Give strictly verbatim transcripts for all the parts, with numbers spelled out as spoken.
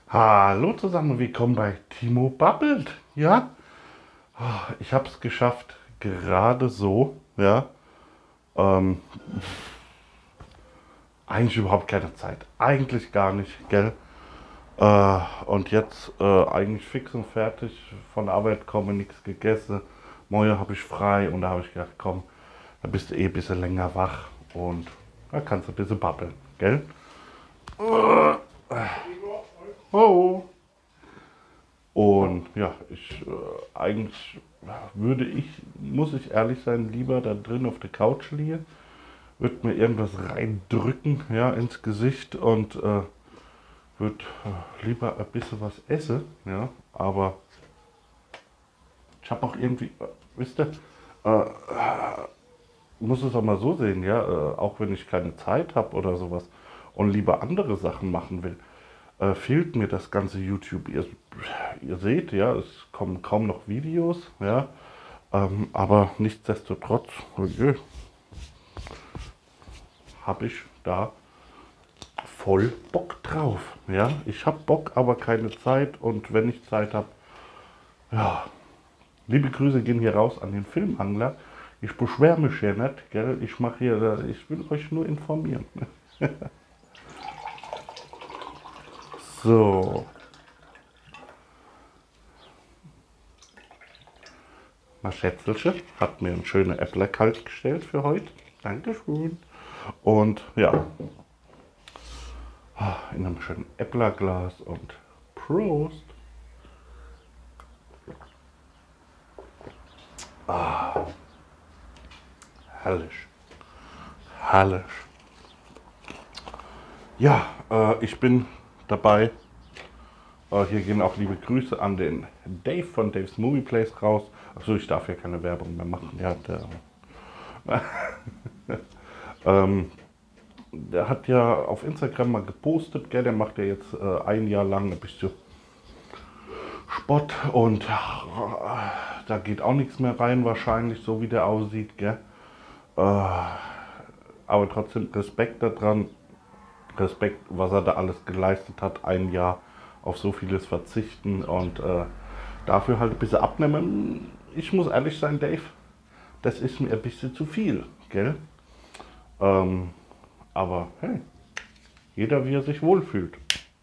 Hallo zusammen, willkommen bei Timo babbelt. Ja, ich habe es geschafft, gerade so. Ja, ähm, eigentlich überhaupt keine Zeit, eigentlich gar nicht, gell? Äh, und jetzt äh, eigentlich fix und fertig von der Arbeit komme, nichts gegessen. Morgen habe ich frei und da habe ich gedacht, komm, da bist du eh ein bisschen länger wach und da kannst du ein bisschen babbeln, gell? Oh. Und ja, ich äh, eigentlich ja, würde ich, muss ich ehrlich sein, lieber da drin auf der Couch liegen, würde mir irgendwas reindrücken, ja, ins Gesicht und äh, würde äh, lieber ein bisschen was essen, ja, aber ich habe auch irgendwie, äh, wisst ihr, äh, muss es auch mal so sehen, ja, äh, auch wenn ich keine Zeit habe oder sowas und lieber andere Sachen machen will, äh, fehlt mir das ganze YouTube. Ihr, ihr seht, ja, es kommen kaum noch Videos, ja, ähm, aber nichtsdestotrotz okay, habe ich da voll Bock drauf. Ja, ich habe Bock, aber keine Zeit und wenn ich Zeit habe, ja, liebe Grüße gehen hier raus an den Filmangler. Ich beschwere mich hier nicht, gell? Ich mache hier, ich will euch nur informieren. So, mein Schätzelchen hat mir einen schönen Äppler kalt gestellt für heute. Dankeschön. Und ja, in einem schönen Äpplerglas und Prost. Herrlich, herrlich. Ja, äh, ich bin dabei. Äh, hier gehen auch liebe Grüße an den Dave von Dave's Movie Place raus. Achso, ich darf ja keine Werbung mehr machen. Ja, der, ähm, der hat ja auf Instagram mal gepostet, gell? Der macht ja jetzt äh, ein Jahr lang ein bisschen Sport und äh, da geht auch nichts mehr rein wahrscheinlich, so wie der aussieht, gell? Äh, aber trotzdem Respekt daran, Respekt, was er da alles geleistet hat, ein Jahr auf so vieles verzichten und äh, dafür halt ein bisschen abnehmen. Ich muss ehrlich sein, Dave, das ist mir ein bisschen zu viel, gell? Ähm, aber hey, jeder wie er sich wohlfühlt.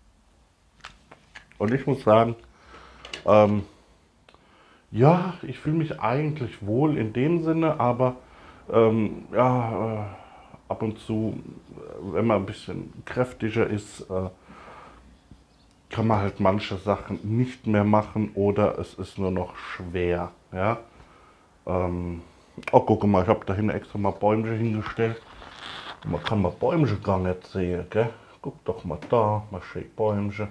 Und ich muss sagen, ähm, ja, ich fühle mich eigentlich wohl in dem Sinne, aber ähm, ja, äh, ab und zu, äh, wenn man ein bisschen kräftiger ist, äh, kann man halt manche Sachen nicht mehr machen oder es ist nur noch schwer. Ja? Ähm, oh, guck mal, ich habe da hinten extra mal Bäumchen hingestellt. Man kann mal Bäumchen gar nicht sehen, gell? Guck doch mal da, mal schön Bäumchen.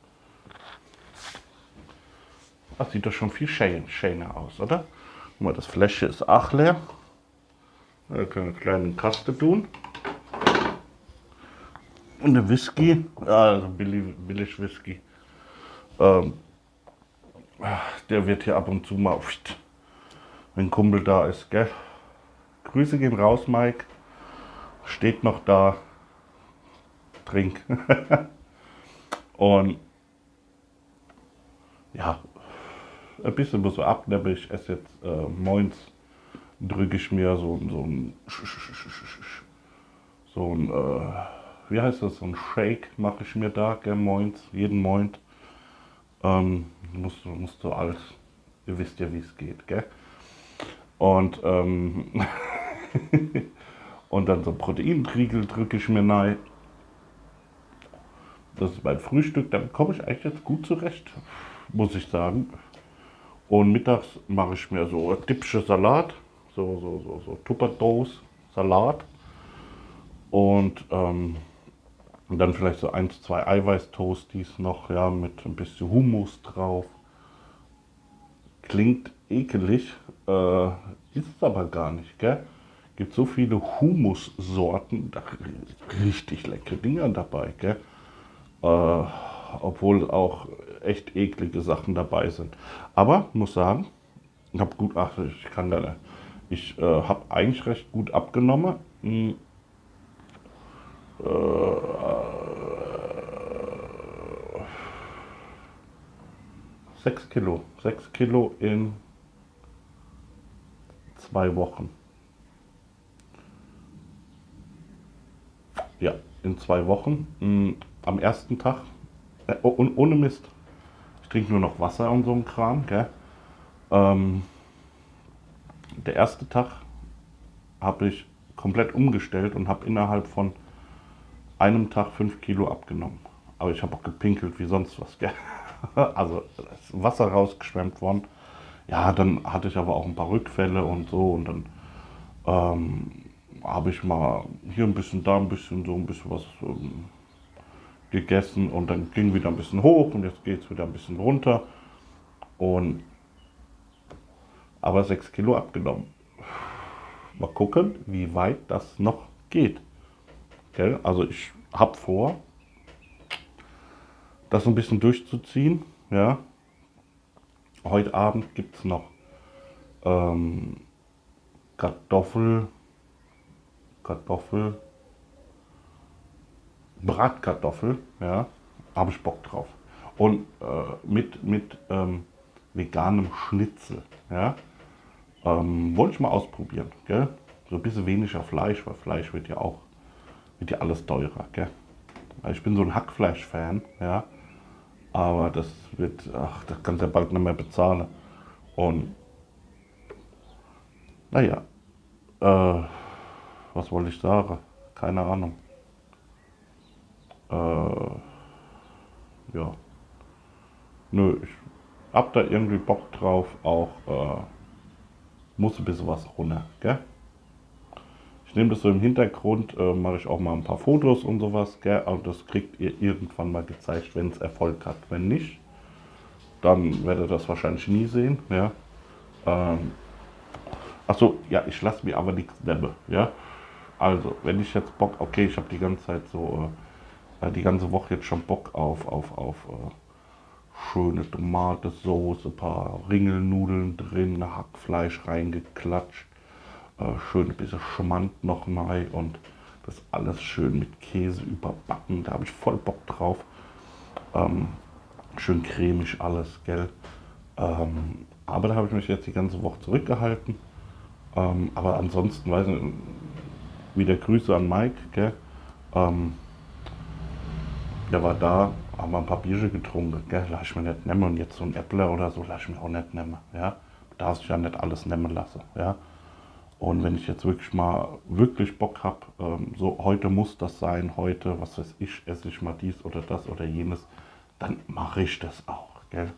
Das sieht doch schon viel schön, schöner aus, oder? Guck mal, das Fläschchen ist auch leer. Da können wir einen kleinen Kasten tun. Und der Whisky, ja, also billig, billig Whisky. Ähm, der wird hier ab und zu mal, wenn ein Kumpel da ist, gell? Grüße gehen raus, Mike. Steht noch da. Trink. Und ja, ein bisschen muss so abnehmen. Ich esse jetzt äh, moins, drücke ich mir so, so ein, so ein, äh, wie heißt das, so ein Shake mache ich mir da, gell, moins, jeden Moins. Ähm, musst du, musst du alles, ihr wisst ja, wie es geht, gell? Und, ähm, und dann so Proteintriegel drücke ich mir rein. Das ist mein Frühstück, damit komme ich eigentlich jetzt gut zurecht, muss ich sagen. Und mittags mache ich mir so ein Dippsche Salat, so, so, so, so Tupperdose Salat. Und, ähm, und dann vielleicht so eins, zwei Eiweißtoasties noch, ja, mit ein bisschen Hummus drauf. Klingt ekelig, äh, ist es aber gar nicht, gell? Gibt so viele Humussorten, da richtig leckere Dinger dabei, gell? Äh, obwohl auch echt eklige Sachen dabei sind. Aber muss sagen, ich habe gut, ach, ich kann da, ich äh, habe eigentlich recht gut abgenommen. Hm, äh, sechs Kilo. sechs Kilo in zwei Wochen. Ja, in zwei Wochen. Mh, am ersten Tag, äh, oh, ohne Mist. Ich trinke nur noch Wasser und so ein Kram, gell? Ähm, der erste Tag habe ich komplett umgestellt und habe innerhalb von einem Tag fünf Kilo abgenommen. Aber ich habe auch gepinkelt wie sonst was, gell? Also ist Wasser rausgeschwemmt worden. Ja, dann hatte ich aber auch ein paar Rückfälle und so und dann ähm, habe ich mal hier ein bisschen, da ein bisschen, so ein bisschen was ähm, gegessen und dann ging wieder ein bisschen hoch und jetzt geht es wieder ein bisschen runter. Und aber sechs Kilo abgenommen. Mal gucken, wie weit das noch geht. Gell? Also ich habe vor, das ein bisschen durchzuziehen. Ja. Heute Abend gibt es noch ähm, Kartoffel, Kartoffel, Bratkartoffel. Ja, habe ich Bock drauf. Und äh, mit, mit ähm, veganem Schnitzel. Ja. Ähm, wollte ich mal ausprobieren. Gell? So ein bisschen weniger Fleisch, weil Fleisch wird ja auch wird ja alles teurer. Gell? Ich bin so ein Hackfleisch-Fan. Ja. Aber das wird, ach, das kannst du ja bald nicht mehr bezahlen. Und naja, äh, was wollte ich sagen? Keine Ahnung. Äh, ja, nö, ich hab da irgendwie Bock drauf, auch äh, muss ein bisschen was runter, gell? Ich nehme das so im Hintergrund, äh, mache ich auch mal ein paar Fotos und sowas, gell? Aber das kriegt ihr irgendwann mal gezeigt, wenn es Erfolg hat. Wenn nicht, dann werdet ihr das wahrscheinlich nie sehen, ja? Ähm, Achso, ja, ich lasse mir aber nichts nehmen, ja? Also, wenn ich jetzt Bock, okay, ich habe die ganze Zeit so, äh, die ganze Woche jetzt schon Bock auf, auf, auf äh, schöne Tomatensauce, ein paar Ringelnudeln drin, Hackfleisch reingeklatscht, äh, schön ein bisschen Schmand noch mal und das alles schön mit Käse überbacken, da habe ich voll Bock drauf. Ähm, schön cremig alles, gell? Ähm, aber da habe ich mich jetzt die ganze Woche zurückgehalten. Ähm, aber ansonsten, weiß nicht, wieder Grüße an Mike, gell? Ähm, der war da, haben wir ein paar Bierchen getrunken, gell? Lass ich mir nicht nehmen und jetzt so ein Äppler oder so, lass ich mir auch nicht nehmen, ja? Darf ich ja nicht alles nehmen lassen, ja? Und wenn ich jetzt wirklich mal wirklich Bock habe, ähm, so heute muss das sein, heute, was weiß ich, esse ich mal dies oder das oder jenes, dann mache ich das auch, gell?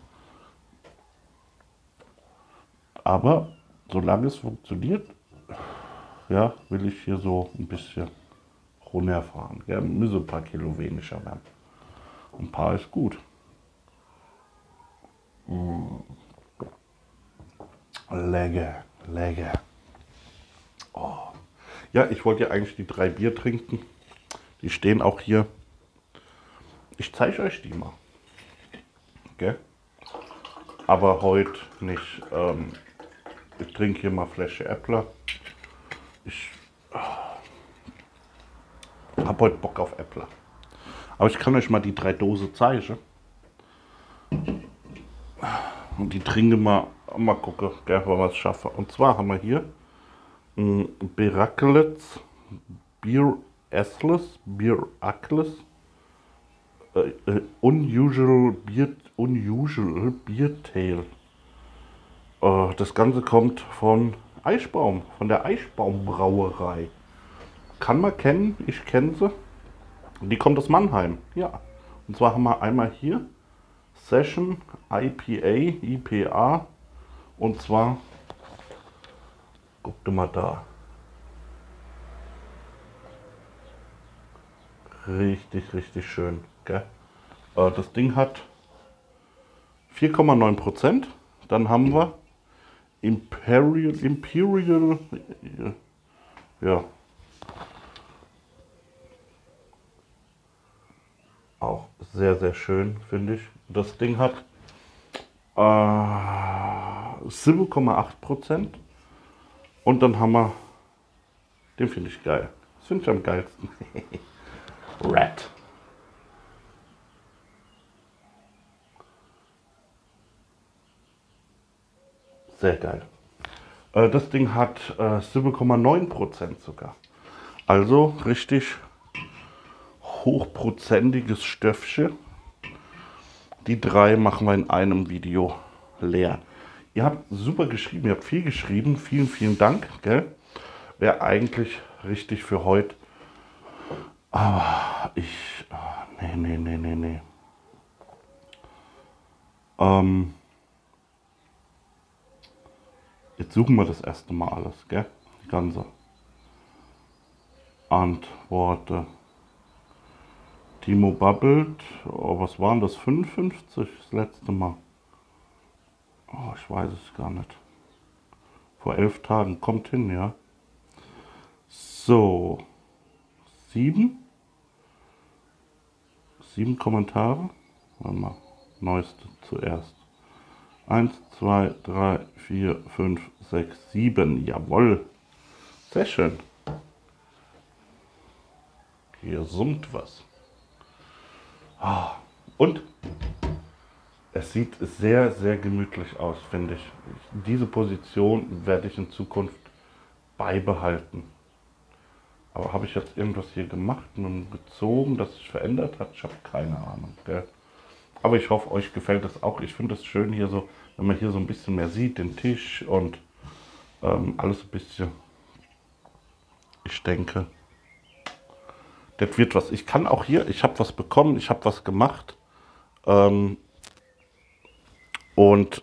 Aber solange es funktioniert, ja, will ich hier so ein bisschen runterfahren. Ja, müssen ein paar Kilo weniger werden. Ein paar ist gut. Mm. Lecker, lecker. Oh. Ja, ich wollte ja eigentlich die drei Bier trinken. Die stehen auch hier. Ich zeige euch die mal. Okay? Aber heute nicht. Ähm, ich trinke hier mal Flasche Äppler. Ich habe heute Bock auf Äppler. Aber ich kann euch mal die drei Dosen zeigen. Und die trinke mal, mal gucken, gell, ob wir es schaffen. Und zwar haben wir hier ein Berakelets Beer Assless, Beer Ackles, äh, äh, Unusual Beer, Unusual Beer Tail. Äh, das Ganze kommt von Eichbaum, von der Eichbaum-Brauerei. Kann man kennen, ich kenne sie. Die kommt aus Mannheim, ja. Und zwar haben wir einmal hier Session I P A, I P A. Und zwar, guck dir mal da. Richtig, richtig schön, gell? Äh, das Ding hat vier Komma neun Prozent. Dann haben wir Imperial, Imperial, ja, auch sehr, sehr schön, finde ich. Das Ding hat äh, sieben Komma acht Prozent. Und dann haben wir, den finde ich geil. Das finde ich am geilsten. Red. Sehr geil. Äh, das Ding hat äh, sieben Komma neun Prozent sogar. Also richtig hochprozentiges Stöffchen. Die drei machen wir in einem Video leer. Ihr habt super geschrieben, ihr habt viel geschrieben. Vielen, vielen Dank. Gell? Wäre eigentlich richtig für heute. Aber ich... Oh, nee, nee, nee, nee, nee. Ähm, jetzt suchen wir das erste Mal alles, gell? Die ganze Antworten. Timo babbelt. Oh, was waren das? fünfundfünfzig das letzte Mal. Oh, ich weiß es gar nicht. Vor elf Tagen. Kommt hin, ja. So. Sieben. Sieben Kommentare. Warte mal. Neueste zuerst. Eins, zwei, drei, vier, fünf, sechs, sieben. Jawohl. Sehr schön. Hier summt was. Ah, und es sieht sehr, sehr gemütlich aus, finde ich. Diese Position werde ich in Zukunft beibehalten. Aber habe ich jetzt irgendwas hier gemacht und gezogen, das sich verändert hat? Ich habe keine Ahnung. Gell? Aber ich hoffe, euch gefällt das auch. Ich finde es schön hier so, wenn man hier so ein bisschen mehr sieht, den Tisch und ähm, alles ein bisschen. Ich denke, das wird was. Ich kann auch hier, ich habe was bekommen, ich habe was gemacht. Ähm, und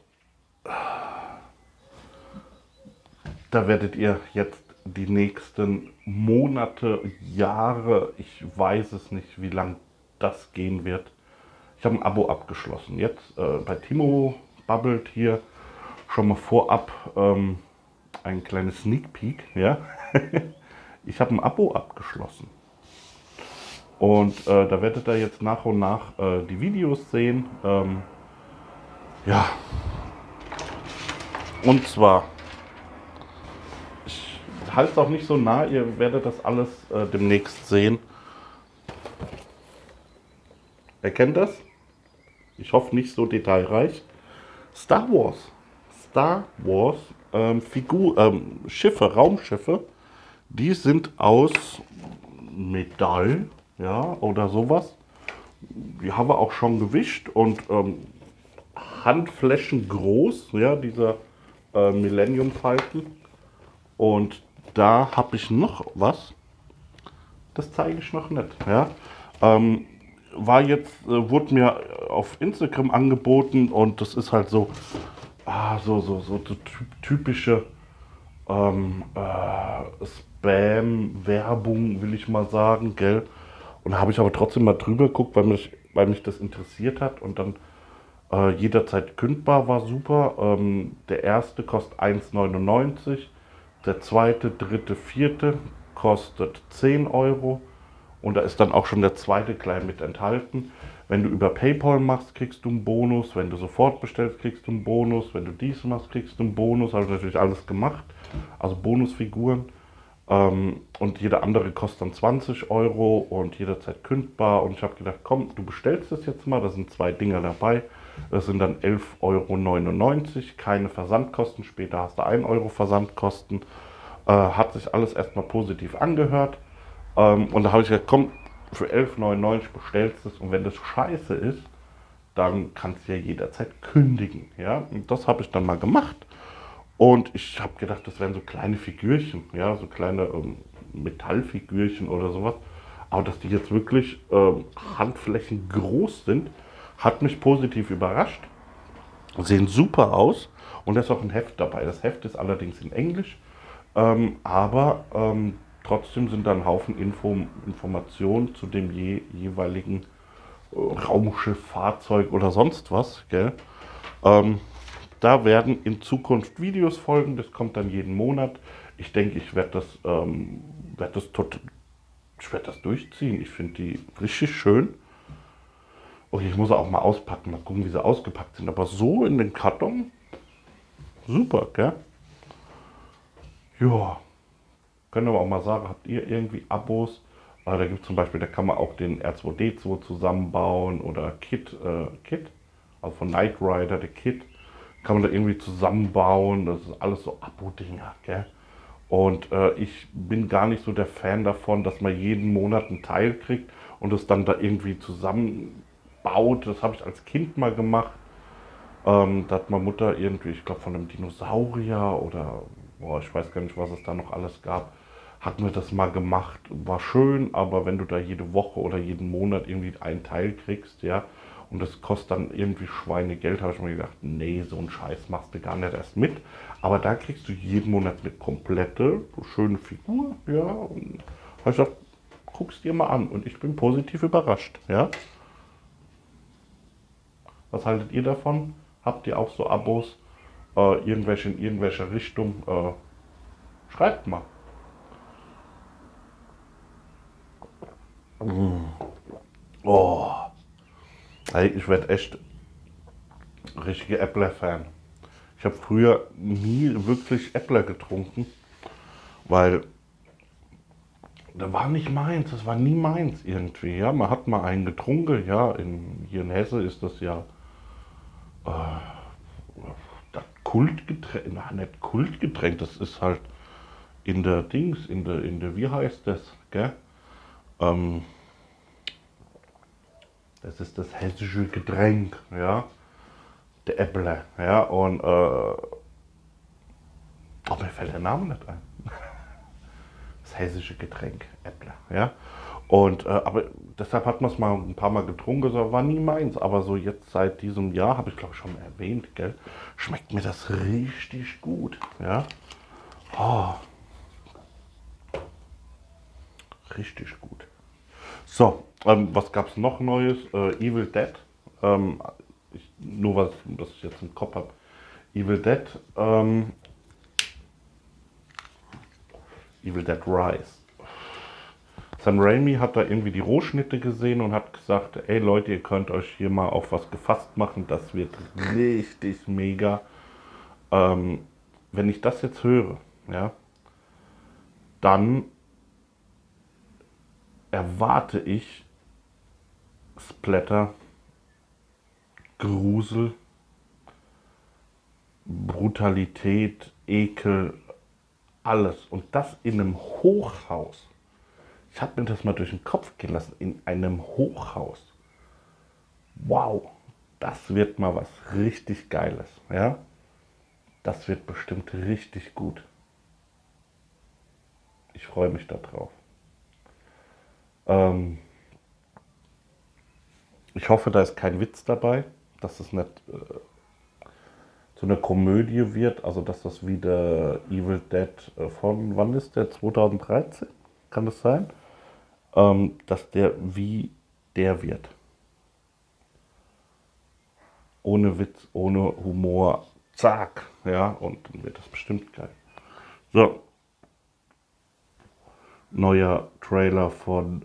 da werdet ihr jetzt die nächsten Monate, Jahre, ich weiß es nicht, wie lang das gehen wird. Ich habe ein Abo abgeschlossen. Jetzt äh, bei Timo babbelt hier schon mal vorab ähm, ein kleines Sneak Peek. Ja? Ich habe ein Abo abgeschlossen. Und äh, da werdet ihr jetzt nach und nach äh, die Videos sehen. Ähm, ja. Und zwar, ich halte es auch nicht so nah, ihr werdet das alles äh, demnächst sehen. Erkennt das? Ich hoffe nicht so detailreich. Star Wars. Star Wars ähm, Figur, ähm, Schiffe, Raumschiffe, die sind aus Metall. Ja, oder sowas. Die haben wir auch schon gewischt und ähm, Handflächen groß, ja, dieser äh, Millennium Falcon. Und da habe ich noch was. Das zeige ich noch nicht. Ja. Ähm, war jetzt, äh, wurde mir auf Instagram angeboten und das ist halt so, ah, so, so, so, so typische ähm, äh, Spam-Werbung, will ich mal sagen, gell? Und da habe ich aber trotzdem mal drüber geguckt, weil mich, weil mich das interessiert hat. Und dann äh, jederzeit kündbar war super. Ähm, der erste kostet eins neunundneunzig. Der zweite, dritte, vierte kostet zehn Euro. Und da ist dann auch schon der zweite klein mit enthalten. Wenn du über PayPal machst, kriegst du einen Bonus. Wenn du sofort bestellst, kriegst du einen Bonus. Wenn du dies machst, kriegst du einen Bonus. Habe ich natürlich alles gemacht. Also Bonusfiguren. Ähm, und jeder andere kostet dann zwanzig Euro und jederzeit kündbar. Und ich habe gedacht, komm, du bestellst das jetzt mal. Da sind zwei Dinger dabei. Das sind dann elf Euro neunundneunzig. Keine Versandkosten. Später hast du ein Euro Versandkosten. Äh, hat sich alles erstmal positiv angehört. Ähm, und da habe ich gesagt, komm, für elf neunundneunzig bestellst du es. Und wenn das scheiße ist, dann kannst du ja jederzeit kündigen. Ja? Und das habe ich dann mal gemacht. Und ich habe gedacht, das wären so kleine Figürchen, ja, so kleine ähm, Metallfigürchen oder sowas. Aber dass die jetzt wirklich ähm, Handflächen groß sind, hat mich positiv überrascht. Sehen super aus und da ist auch ein Heft dabei. Das Heft ist allerdings in Englisch, ähm, aber ähm, trotzdem sind da ein Haufen Info, Informationen zu dem je, jeweiligen äh, Raumschiff, Fahrzeug oder sonst was, gell? Ähm, Da werden in Zukunft Videos folgen, das kommt dann jeden Monat. Ich denke, ich werde das, ähm, werd das, tot, ich werd das durchziehen. Ich finde die richtig schön. Okay, ich muss sie auch mal auspacken, mal gucken, wie sie ausgepackt sind. Aber so in den Karton, super, gell? Ja, können wir auch mal sagen, habt ihr irgendwie Abos? Äh, da gibt es zum Beispiel, da kann man auch den R zwei D zwei zusammenbauen oder Kit, äh, Kit, also von Knight Rider, der Kit. kann man da irgendwie zusammenbauen. Das ist alles so Abo-Dinger, gell? Und äh, ich bin gar nicht so der Fan davon, dass man jeden Monat ein Teil kriegt und es dann da irgendwie zusammenbaut. Das habe ich als Kind mal gemacht. Ähm, da hat meine Mutter irgendwie, ich glaube von einem Dinosaurier oder boah, ich weiß gar nicht, was es da noch alles gab, hat mir das mal gemacht. War schön, aber wenn du da jede Woche oder jeden Monat irgendwie einen Teil kriegst, ja, und das kostet dann irgendwie Schweinegeld, habe ich mir gedacht, nee, so einen Scheiß machst du gar nicht erst mit. Aber da kriegst du jeden Monat eine komplette, so schöne Figur, ja, und habe ich gesagt, guck's dir mal an und ich bin positiv überrascht, ja. Was haltet ihr davon? Habt ihr auch so Abos, äh, irgendwelche in irgendwelche Richtung? Äh, schreibt mal. Oh, hey, ich werde echt richtiger Äppler-Fan. Ich habe früher nie wirklich Äppler getrunken, weil das war nicht meins, das war nie meins irgendwie. Ja, man hat mal einen getrunken, ja, in, hier in Hesse ist das ja das Kultgetränk, na nicht Kultgetränk, das ist halt in der Dings, in der, in der, wie heißt das, gell? Ähm, das ist das hessische Getränk, ja, der Äppler, ja, und, äh, oh, mir fällt der Name nicht ein. Das hessische Getränk, Äppler, ja. Und, äh, aber deshalb hat man es mal ein paar Mal getrunken, das war nie meins. Aber so jetzt seit diesem Jahr, habe ich glaube ich schon erwähnt, gell, schmeckt mir das richtig gut, ja. Oh, richtig gut. So, ähm, was gab es noch Neues? Äh, Evil Dead. Ähm, ich, nur was, was ich jetzt im Kopf habe. Evil Dead. Ähm, Evil Dead Rise. Sam Raimi hat da irgendwie die Rohschnitte gesehen und hat gesagt, ey Leute, ihr könnt euch hier mal auf was gefasst machen, das wird richtig mega. Ähm, wenn ich das jetzt höre, ja, dann erwarte ich Splatter, Grusel, Brutalität, Ekel, alles. Und das in einem Hochhaus. Ich habe mir das mal durch den Kopf gehen lassen. In einem Hochhaus. Wow, das wird mal was richtig Geiles. Ja? Das wird bestimmt richtig gut. Ich freue mich darauf. Ähm, ich hoffe, da ist kein Witz dabei, dass es nicht äh, so eine Komödie wird, also dass das wieder Evil Dead äh, von, wann ist der, zweitausenddreizehn? Kann das sein? Ähm, dass der wie der wird. Ohne Witz, ohne Humor, zack, ja, und dann wird das bestimmt geil. So, neuer Trailer von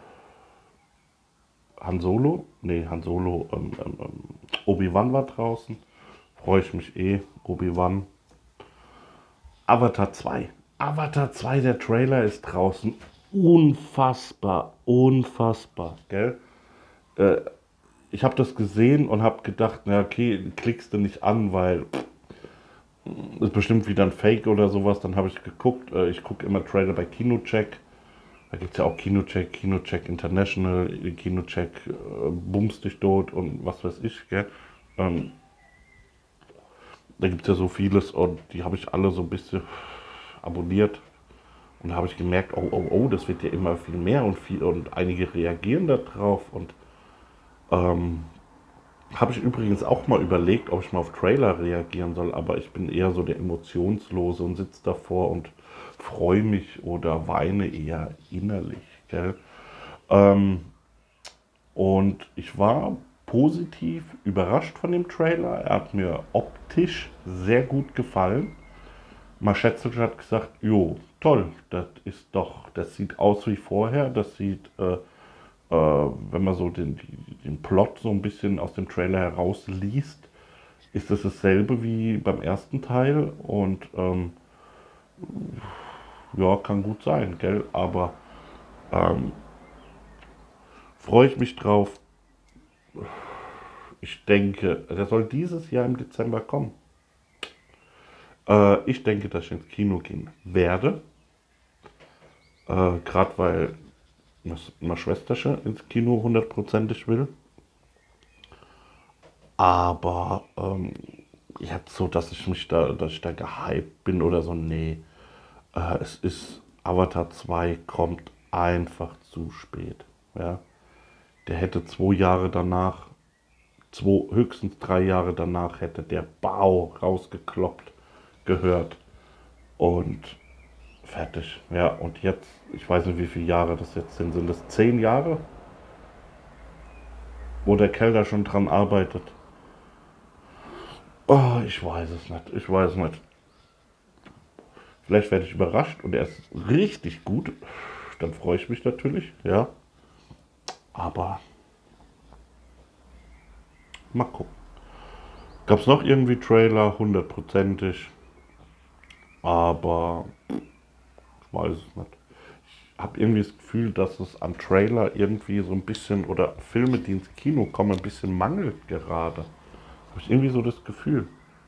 Han Solo, nee, Han Solo, ähm, ähm, ähm, Obi-Wan war draußen, freue ich mich eh, Obi-Wan. Avatar zwei, Avatar zwei, der Trailer ist draußen, unfassbar, unfassbar, gell? Äh, ich habe das gesehen und habe gedacht, na okay, klickst du nicht an, weil ist bestimmt wieder ein Fake oder sowas. Dann habe ich geguckt, äh, ich gucke immer Trailer bei Kinocheck. Da gibt es ja auch Kinocheck, Kinocheck International, Kinocheck äh, Bums dich tot und was weiß ich, gell. Ähm, da gibt es ja so vieles und die habe ich alle so ein bisschen abonniert. Und da habe ich gemerkt, oh, oh, oh, das wird ja immer viel mehr und, viel, und einige reagieren darauf. Und ähm, habe ich übrigens auch mal überlegt, ob ich mal auf Trailer reagieren soll, aber ich bin eher so der Emotionslose und sitze davor und freue mich oder weine eher innerlich. Gell? Ähm, und ich war positiv überrascht von dem Trailer. Er hat mir optisch sehr gut gefallen. Marschetzel hat gesagt, jo, toll, das ist doch, das sieht aus wie vorher, das sieht, äh, äh, wenn man so den, den Plot so ein bisschen aus dem Trailer herausliest, ist es dasselbe wie beim ersten Teil und ähm, ja, kann gut sein, gell, aber ähm, freue ich mich drauf. Ich denke, der soll dieses Jahr im Dezember kommen. Äh, ich denke, dass ich ins Kino gehen werde. Äh, Gerade weil meine Schwesterchen ins Kino hundertprozentig will. Aber ähm, jetzt so, dass ich mich da, dass ich da gehypt bin oder so, nee. Äh, es ist, Avatar zwei kommt einfach zu spät. Ja. Der hätte zwei Jahre danach, zwei, höchstens drei Jahre danach, hätte der Bau rausgekloppt gehört. Und fertig. Ja, und jetzt, ich weiß nicht, wie viele Jahre das jetzt sind. Sind das zehn Jahre, wo der Kerl schon dran arbeitet? Oh, ich weiß es nicht. Ich weiß es nicht. Vielleicht werde ich überrascht und er ist richtig gut. Dann freue ich mich natürlich, ja. Aber mal gucken. Gab es noch irgendwie Trailer? Hundertprozentig. Aber ich weiß es nicht. Ich habe irgendwie das Gefühl, dass es an Trailer irgendwie so ein bisschen oder Filme, die ins Kino kommen, ein bisschen mangelt gerade. Habe ich irgendwie so das Gefühl.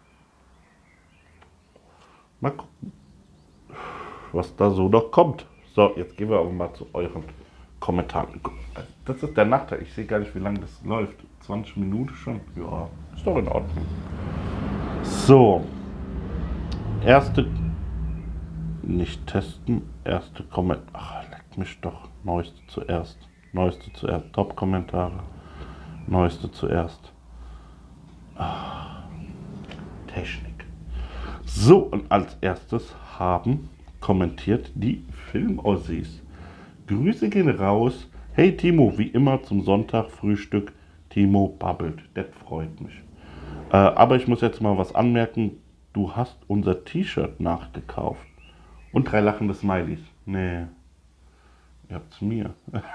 Mal gucken, was da so noch kommt. So, jetzt gehen wir aber mal zu euren Kommentaren. Das ist der Nachteil. Ich sehe gar nicht, wie lange das läuft. zwanzig Minuten schon? Ja, ist doch in Ordnung. So, erste, nicht testen, erste Kommentar. Ach, leck mich doch. Neueste zuerst. Neueste zuerst. Top-Kommentare. Neueste zuerst. Ah, Technik. So, und als erstes haben kommentiert die Film-Ossis. Grüße gehen raus. Hey Timo, wie immer zum Sonntag-Frühstück. Timo babbelt. Das freut mich. Äh, aber ich muss jetzt mal was anmerken. Du hast unser T-Shirt nachgekauft. Und drei lachende Smileys. Nee, ihr habt's mir.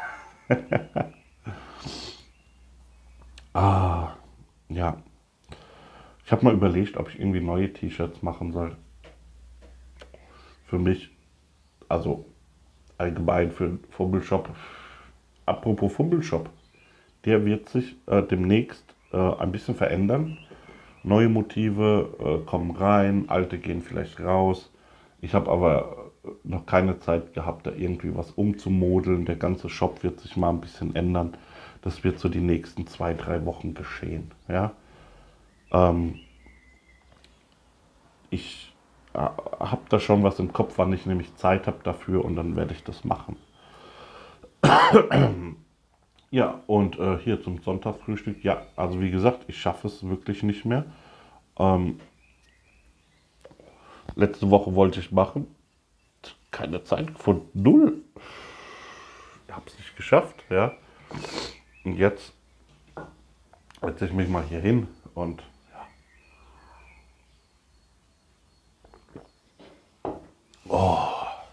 Ah, ja. Ich habe mal überlegt, ob ich irgendwie neue T-Shirts machen soll. Für mich, also allgemein für den Fummelshop. Apropos Fummelshop, der wird sich äh, demnächst äh, ein bisschen verändern. Neue Motive äh, kommen rein, alte gehen vielleicht raus. Ich habe aber noch keine Zeit gehabt, da irgendwie was umzumodeln. Der ganze Shop wird sich mal ein bisschen ändern. Das wird so die nächsten zwei, drei Wochen geschehen. Ja? Ähm, ich äh, habe da schon was im Kopf, wann ich nämlich Zeit habe dafür und dann werde ich das machen. Ja, und äh, hier zum Sonntagsfrühstück. Ja, also wie gesagt, ich schaffe es wirklich nicht mehr. Ähm, letzte Woche wollte ich machen. Keine Zeit gefunden. Null. Ich habe es nicht geschafft, ja. Und jetzt setze ich mich mal hier hin und ja. Oh.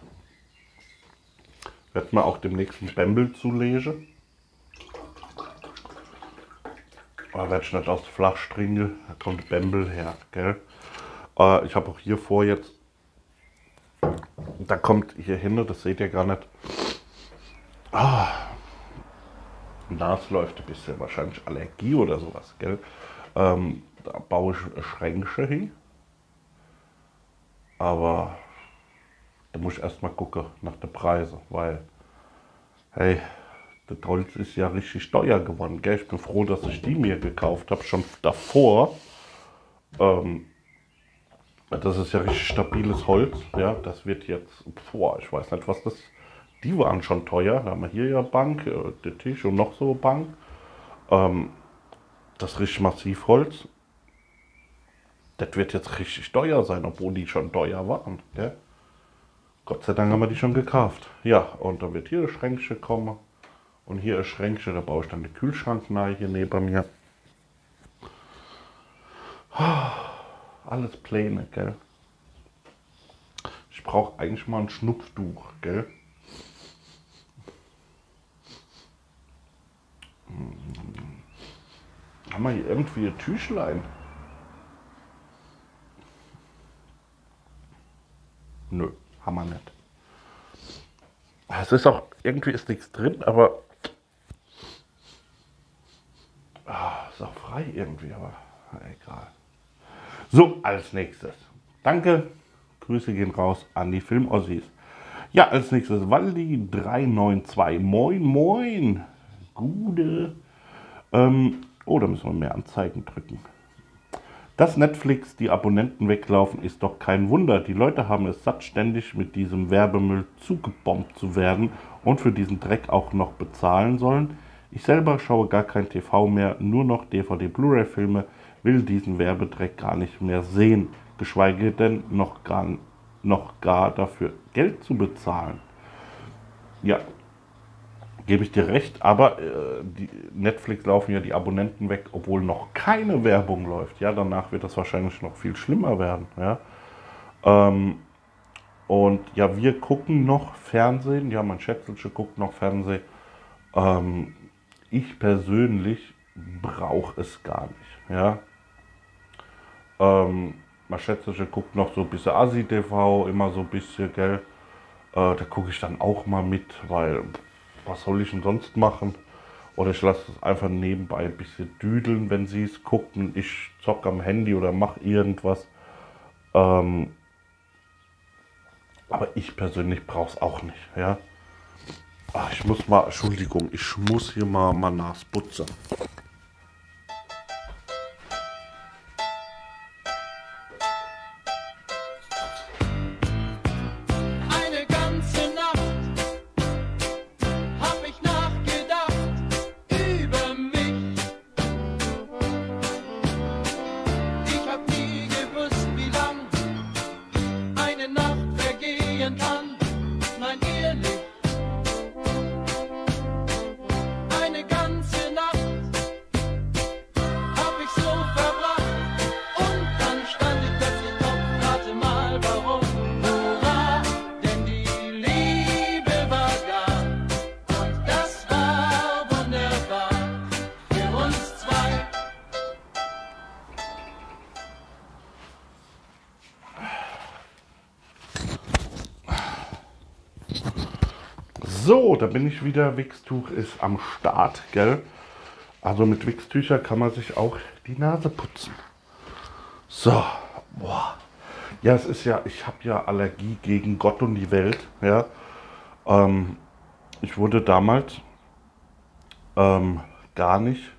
Werde mir auch demnächst ein Bembel zulegen. Aber werde ich nicht aus Flach trinken, da kommt Bembel her, gell? Äh, ich habe auch hier vor jetzt, da kommt hier hin, das seht ihr gar nicht. Ah, Nase läuft ein bisschen, wahrscheinlich Allergie oder sowas, gell? Ähm, da baue ich Schränke hin. Aber da muss ich erstmal gucken nach den Preisen, weil, hey, das Holz ist ja richtig teuer geworden, gell? Ich bin froh, dass ich die mir gekauft habe, schon davor. Ähm, das ist ja richtig stabiles Holz, ja, das wird jetzt, boah, ich weiß nicht, was das, die waren schon teuer, da haben wir hier ja Bank, äh, der Tisch und noch so Bank. Ähm, das ist richtig Massivholz. Das wird jetzt richtig teuer sein, obwohl die schon teuer waren, gell? Gott sei Dank haben wir die schon gekauft. Ja, und dann wird hier ein Schränkchen kommen. Und hier ein Schränkchen, da baue ich dann den Kühlschrank nahe hier neben mir. Alles Pläne, gell? Ich brauche eigentlich mal ein Schnupftuch, gell? Hm. Haben wir hier irgendwie ein Tüchlein? Nö, haben wir nicht. Es ist auch, irgendwie ist nichts drin, aber ah, ist auch frei irgendwie, aber egal. So, als nächstes. Danke, Grüße gehen raus an die Filmossis. Ja, als nächstes Waldi drei neun zwei. Moin, moin. Gute. Ähm, oh, da müssen wir mehr Anzeigen drücken. Dass Netflix die Abonnenten weglaufen, ist doch kein Wunder. Die Leute haben es satt, ständig mit diesem Werbemüll zugebombt zu werden und für diesen Dreck auch noch bezahlen sollen. Ich selber schaue gar kein T V mehr, nur noch D V D-Blu-ray-Filme, will diesen Werbedreck gar nicht mehr sehen, geschweige denn noch gar, noch gar dafür Geld zu bezahlen. Ja, gebe ich dir recht, aber äh, die Netflix laufen ja die Abonnenten weg, obwohl noch keine Werbung läuft. Ja, danach wird das wahrscheinlich noch viel schlimmer werden. Ja, ähm, und ja, wir gucken noch Fernsehen. Ja, mein Schätzelchen guckt noch Fernsehen. Ähm, ich persönlich brauche es gar nicht. Ja, ähm, mein Schätzelchen guckt noch so ein bisschen Asi-T V, immer so ein bisschen, gell. Äh, da gucke ich dann auch mal mit, weil was soll ich denn sonst machen? Oder ich lasse es einfach nebenbei ein bisschen düdeln, wenn sie es gucken. Ich zocke am Handy oder mache irgendwas. Ähm, aber ich persönlich brauche es auch nicht. Ja? Ach, ich muss mal, Entschuldigung, ich muss hier mal, mal nachputzen. So, da bin ich wieder. Wichstuch ist am Start, gell? Also mit Wichstücher kann man sich auch die Nase putzen. So, boah. Ja, es ist ja, ich habe ja Allergie gegen Gott und die Welt, ja. Ähm, ich wurde damals ähm, gar nicht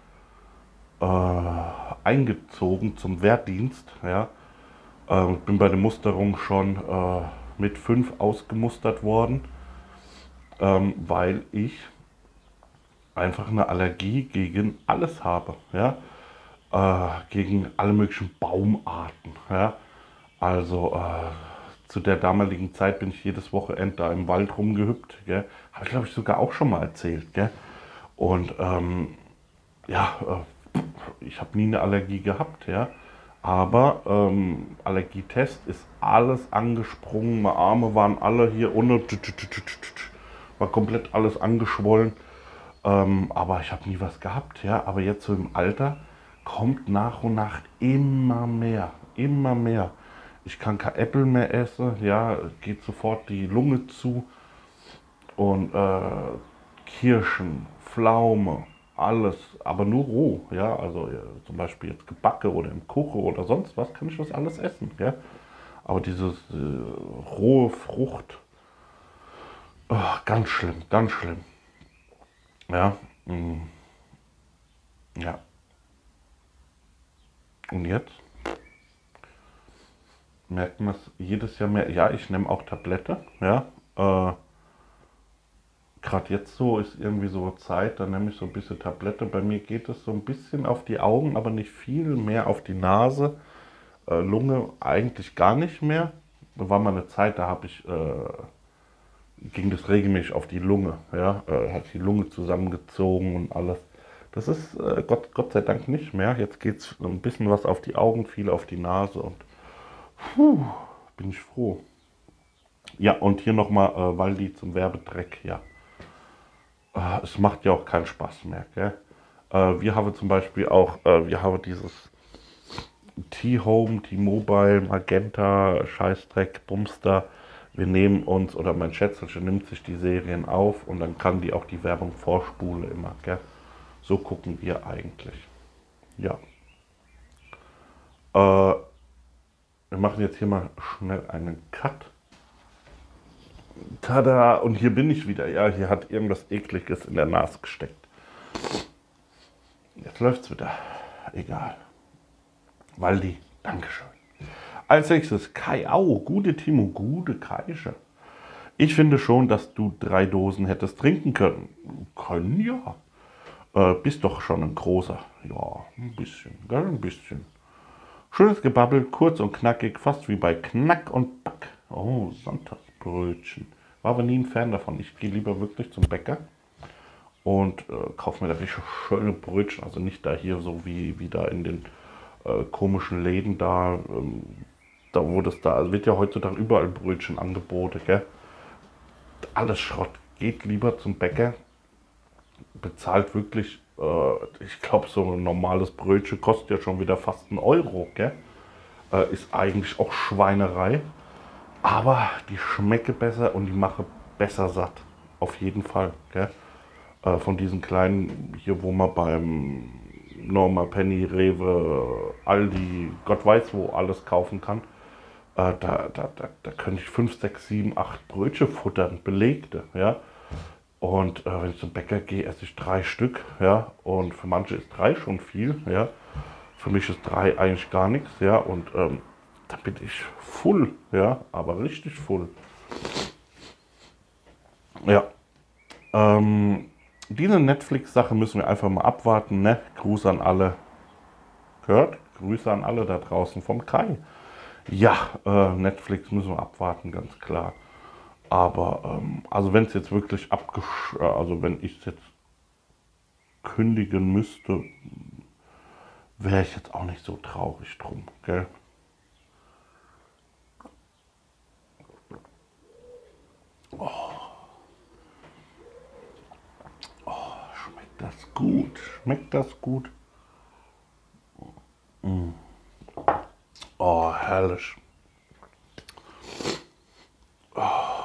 äh, eingezogen zum Wehrdienst, ja. Ähm, bin bei der Musterung schon äh, mit fünf ausgemustert worden. Ähm, weil ich einfach eine Allergie gegen alles habe, ja, äh, gegen alle möglichen Baumarten, ja, also äh, zu der damaligen Zeit bin ich jedes Wochenende da im Wald rumgehüpft, gell, habe ich glaube ich sogar auch schon mal erzählt, gell, und ähm, ja, äh, ich habe nie eine Allergie gehabt, ja, aber ähm, Allergietest ist alles angesprungen, meine Arme waren alle hier ohne, war komplett alles angeschwollen, ähm, aber ich habe nie was gehabt, ja, aber jetzt so im Alter kommt nach und nach immer mehr, immer mehr. Ich kann kein Äpfel mehr essen, ja, geht sofort die Lunge zu und äh, Kirschen, Pflaume, alles, aber nur roh, ja, also ja, zum Beispiel jetzt Gebacke oder im Kuchen oder sonst was, kann ich das alles essen, ja, aber dieses äh, rohe Frucht, oh, ganz schlimm, ganz schlimm. Ja, mm, ja. Und jetzt merkt man es jedes Jahr mehr. Ja, ich nehme auch Tablette. Ja, äh, gerade jetzt so ist irgendwie so Zeit, da nehme ich so ein bisschen Tablette. Bei mir geht es so ein bisschen auf die Augen, aber nicht viel, mehr auf die Nase. Äh, Lunge eigentlich gar nicht mehr. Da war mal eine Zeit, da habe ich äh, ging das regelmäßig auf die Lunge, ja, äh, hat die Lunge zusammengezogen und alles. Das ist äh, Gott, Gott sei Dank nicht mehr. Jetzt geht es ein bisschen was auf die Augen, viel auf die Nase und puh, bin ich froh. Ja, und hier nochmal äh, Waldi zum Werbedreck, ja. Äh, es macht ja auch keinen Spaß mehr, gell? Äh, wir haben zum Beispiel auch, äh, wir haben dieses T-Home, T-Mobile, Magenta, Scheißdreck, Bumster. Wir nehmen uns, oder mein Schätzelchen nimmt sich die Serien auf und dann kann die auch die Werbung vorspulen immer, gell? So gucken wir eigentlich. Ja. Äh, wir machen jetzt hier mal schnell einen Cut. Tada! Und hier bin ich wieder. Ja, hier hat irgendwas Ekliges in der Nase gesteckt. Jetzt läuft's wieder. Egal. Waldi, Dankeschön. Als nächstes Kai Au. Gute Timo, gute Kreische. Ich finde schon, dass du drei Dosen hättest trinken können. Können, ja. Äh, bist doch schon ein großer. Ja, ein bisschen, gell, ein bisschen. Schönes Gebabbel, kurz und knackig, fast wie bei Knack und Back. Oh, Sonntagsbrötchen. War aber nie ein Fan davon. Ich gehe lieber wirklich zum Bäcker und äh, kaufe mir da richtig schöne Brötchen. Also nicht da hier so wie, wie da in den äh, komischen Läden da. Ähm, da wo das da, also wird ja heutzutage überall Brötchen angeboten, gell? Alles Schrott. Geht lieber zum Bäcker. Bezahlt wirklich, äh, ich glaube, so ein normales Brötchen kostet ja schon wieder fast einen Euro, gell? Äh, ist eigentlich auch Schweinerei. Aber die schmecke besser und die mache besser satt. Auf jeden Fall, gell? Äh, von diesen kleinen, hier wo man beim Norma, Penny, Rewe, Aldi, Gott weiß wo alles kaufen kann. Äh, da, da, da, da könnte ich fünf, sechs, sieben, acht Brötchen futtern, belegte, ja. Und äh, wenn ich zum Bäcker gehe, esse ich drei Stück, ja. Und für manche ist drei schon viel, ja. Für mich ist drei eigentlich gar nichts, ja. Und ähm, da bin ich full, ja, aber richtig full. Ja. Ähm, diese Netflix-Sache müssen wir einfach mal abwarten, ne? Gruß an alle. Gehört? Grüße an alle da draußen vom Kai. Ja, äh, Netflix müssen wir abwarten, ganz klar. Aber, ähm, also wenn es jetzt wirklich abgesch... Also wenn ich es jetzt kündigen müsste, wäre ich jetzt auch nicht so traurig drum, gell? Oh. Oh, schmeckt das gut? Schmeckt das gut? Mm. Oh, herrlich. Oh.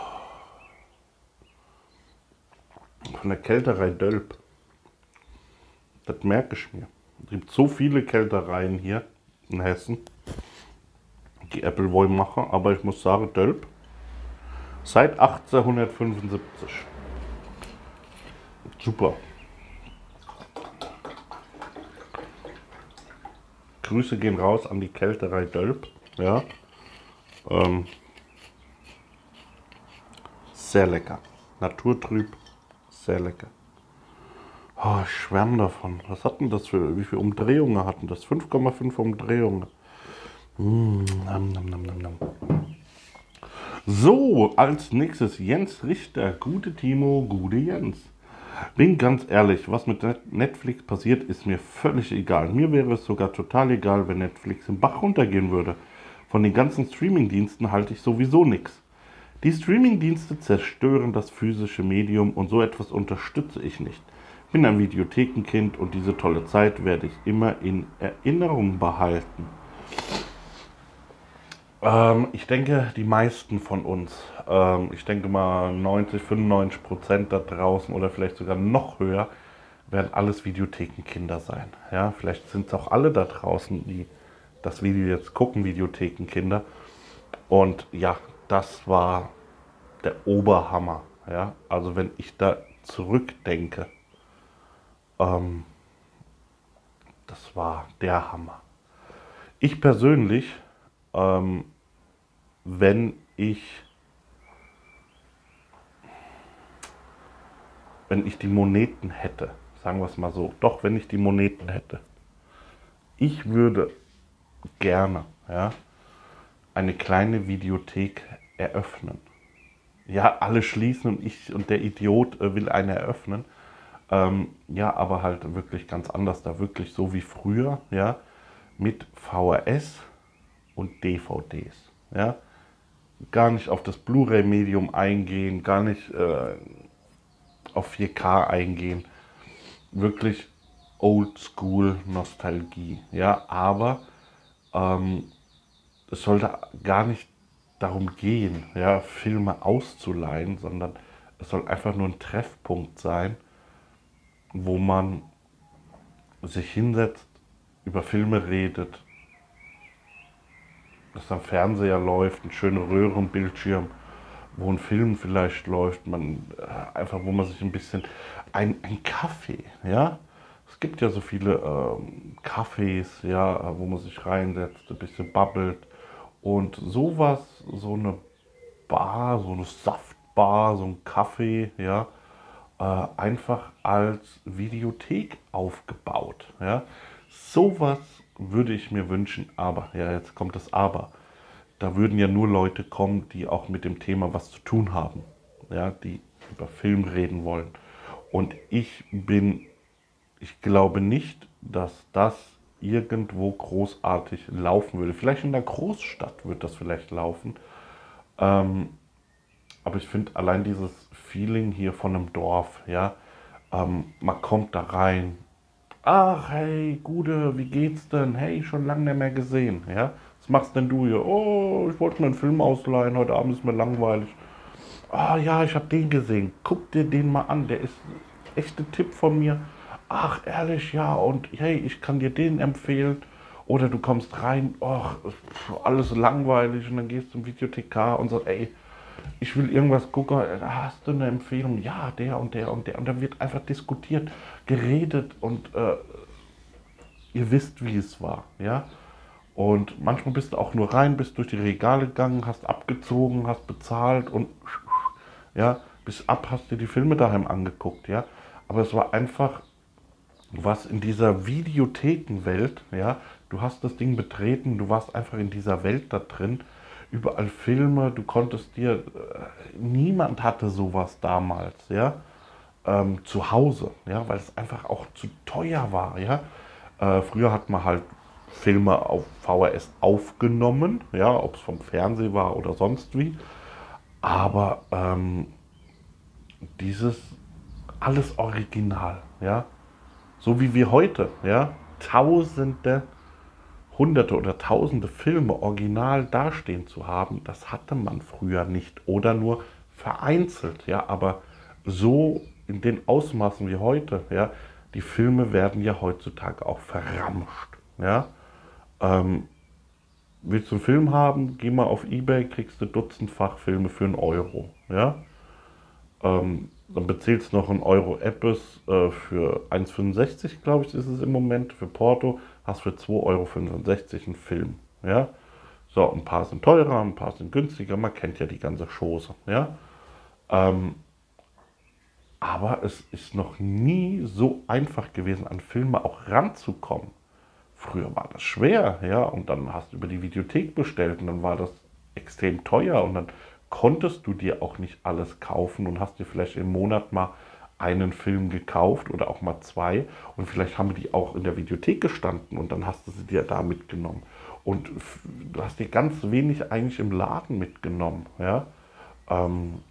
Von der Kälterei Dölp. Das merke ich mir. Es gibt so viele Kältereien hier in Hessen, die Appleboy machen, aber ich muss sagen, Dölp seit achtzehnhundertfünfundsiebzig. Super. Grüße gehen raus an die Kälterei Dölp. Ja. Ähm, sehr lecker. Naturtrüb, sehr lecker. Oh, ich schwärme davon. Was hatten das für, wie viele Umdrehungen hatten das? fünf Komma fünf Umdrehungen. Mm, nam, nam, nam, nam, nam. So, als nächstes Jens Richter. Gute Timo, gute Jens. Bin ganz ehrlich, was mit Netflix passiert, ist mir völlig egal. Mir wäre es sogar total egal, wenn Netflix im Bach runtergehen würde. Von den ganzen Streamingdiensten halte ich sowieso nichts. Die Streamingdienste zerstören das physische Medium und so etwas unterstütze ich nicht. Bin ein Videothekenkind und diese tolle Zeit werde ich immer in Erinnerung behalten. Ähm, ich denke, die meisten von uns, ähm, ich denke mal neunzig, fünfundneunzig Prozent da draußen oder vielleicht sogar noch höher, werden alles Videothekenkinder sein. Ja, vielleicht sind es auch alle da draußen, die das Video jetzt gucken, Videothekenkinder. Und ja, das war der Oberhammer. Ja, also wenn ich da zurückdenke, ähm, das war der Hammer. Ich persönlich, ähm, wenn ich, wenn ich die Moneten hätte, sagen wir es mal so, doch wenn ich die Moneten hätte, ich würde gerne, ja, eine kleine Videothek eröffnen. Ja, alle schließen und ich und der Idiot äh, will eine eröffnen. Ähm, ja, aber halt wirklich ganz anders, da wirklich so wie früher, ja, mit V H S und D V Ds, ja. Gar nicht auf das Blu-ray-Medium eingehen, gar nicht äh, auf vier K eingehen. Wirklich Oldschool-Nostalgie, ja, aber ähm, es sollte gar nicht darum gehen, ja, Filme auszuleihen, sondern es soll einfach nur ein Treffpunkt sein, wo man sich hinsetzt, über Filme redet dass am Fernseher läuft, ein schöner Röhrenbildschirm, wo ein Film vielleicht läuft, man äh, einfach, wo man sich ein bisschen ein, ein Kaffee, ja. Es gibt ja so viele ähm, Cafés, ja, wo man sich reinsetzt, ein bisschen babbelt und sowas, so eine Bar, so eine Saftbar, so ein Kaffee, ja, äh, einfach als Videothek aufgebaut, ja. Sowas würde ich mir wünschen, aber, ja, jetzt kommt das Aber. Da würden ja nur Leute kommen, die auch mit dem Thema was zu tun haben, ja, die über Film reden wollen. Und ich bin, ich glaube nicht, dass das irgendwo großartig laufen würde. Vielleicht in der Großstadt wird das vielleicht laufen. Ähm, aber ich finde allein dieses Feeling hier von einem Dorf, ja, ähm, man kommt da rein. Ach, hey, Gude, wie geht's denn? Hey, schon lange nicht mehr gesehen, ja. Was machst denn du hier? Oh, ich wollte mir einen Film ausleihen, heute Abend ist mir langweilig. Ah ja, ich habe den gesehen. Guck dir den mal an, der ist echt ein Tipp von mir. Ach, ehrlich, ja, und hey, ich kann dir den empfehlen. Oder du kommst rein, ach, alles langweilig und dann gehst du zum Videothekar und sagst, ey, ich will irgendwas gucken, hast du eine Empfehlung? Ja, der und der und der. Und dann wird einfach diskutiert, geredet und äh, ihr wisst, wie es war, ja. Und manchmal bist du auch nur rein, bist durch die Regale gegangen, hast abgezogen, hast bezahlt und ja, bis ab hast dir die Filme daheim angeguckt, ja. Aber es war einfach, du warst in dieser Videothekenwelt, ja. Du hast das Ding betreten, du warst einfach in dieser Welt da drin. Überall Filme, du konntest dir, äh, niemand hatte sowas damals, ja. Ähm, zu Hause, ja, weil es einfach auch zu teuer war, ja. Äh, früher hat man halt Filme auf V H S aufgenommen, ja, ob es vom Fernsehen war oder sonst wie. Aber ähm, dieses alles original, ja, so wie wir heute, ja, Tausende, Hunderte oder Tausende Filme original dastehen zu haben, das hatte man früher nicht oder nur vereinzelt, ja, aber so in den Ausmaßen wie heute, ja, die Filme werden ja heutzutage auch verramscht, ja. Ähm, willst du einen Film haben, geh mal auf eBay, kriegst du dutzendfach Filme für einen Euro, ja. Ähm, dann bezahlst du noch einen Euro Apples äh, für eins Euro fünfundsechzig, glaube ich, ist es im Moment, für Porto, hast für zwei Euro fünfundsechzig einen Film. Ja? So, ein paar sind teurer, ein paar sind günstiger, man kennt ja die ganze Chose. Ja? Ähm, aber es ist noch nie so einfach gewesen, an Filme auch ranzukommen. Früher war das schwer, ja, und dann hast du über die Videothek bestellt und dann war das extrem teuer und dann konntest du dir auch nicht alles kaufen und hast dir vielleicht im Monat mal einen Film gekauft oder auch mal zwei und vielleicht haben die auch in der Videothek gestanden und dann hast du sie dir da mitgenommen und du hast dir ganz wenig eigentlich im Laden mitgenommen, ja, ähm,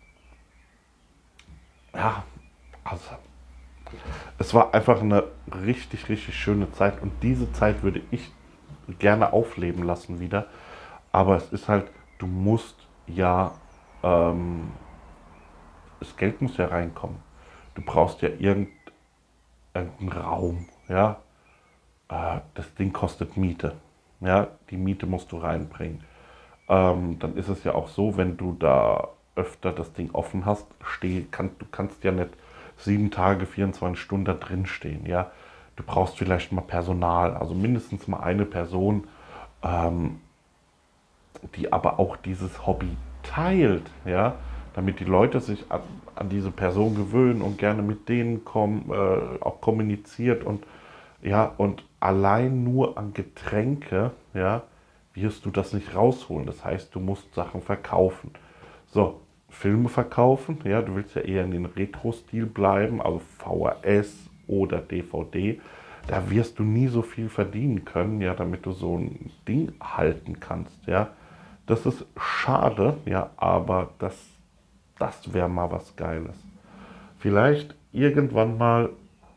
ja, also es war einfach eine richtig, richtig schöne Zeit und diese Zeit würde ich gerne aufleben lassen wieder. Aber es ist halt, du musst ja, ähm, das Geld muss ja reinkommen. Du brauchst ja irgendeinen Raum, ja. Äh, das Ding kostet Miete, ja. Die Miete musst du reinbringen. Ähm, dann ist es ja auch so, wenn du da öfter das Ding offen hast, steh, kann, du kannst ja nicht sieben Tage, vierundzwanzig Stunden da drin stehen, ja. Du brauchst vielleicht mal Personal, also mindestens mal eine Person, ähm, die aber auch dieses Hobby teilt, ja, damit die Leute sich an, an diese Person gewöhnen und gerne mit denen kommen, äh, auch kommuniziert und ja, und allein nur an Getränke, ja, wirst du das nicht rausholen. Das heißt, du musst Sachen verkaufen. So, Filme verkaufen, ja, du willst ja eher in den Retro-Stil bleiben, also V H S oder D V D. Da wirst du nie so viel verdienen können, ja, damit du so ein Ding halten kannst, ja. Das ist schade, ja, aber das, das wäre mal was Geiles. Vielleicht irgendwann mal,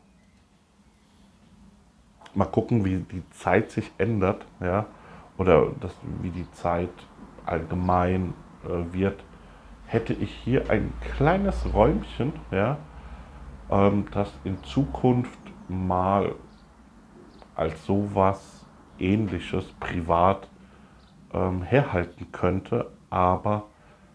mal gucken, wie die Zeit sich ändert, ja, oder das, wie die Zeit allgemein äh, wird, hätte ich hier ein kleines Räumchen, ja, ähm, das in Zukunft mal als sowas Ähnliches privat ähm, herhalten könnte, aber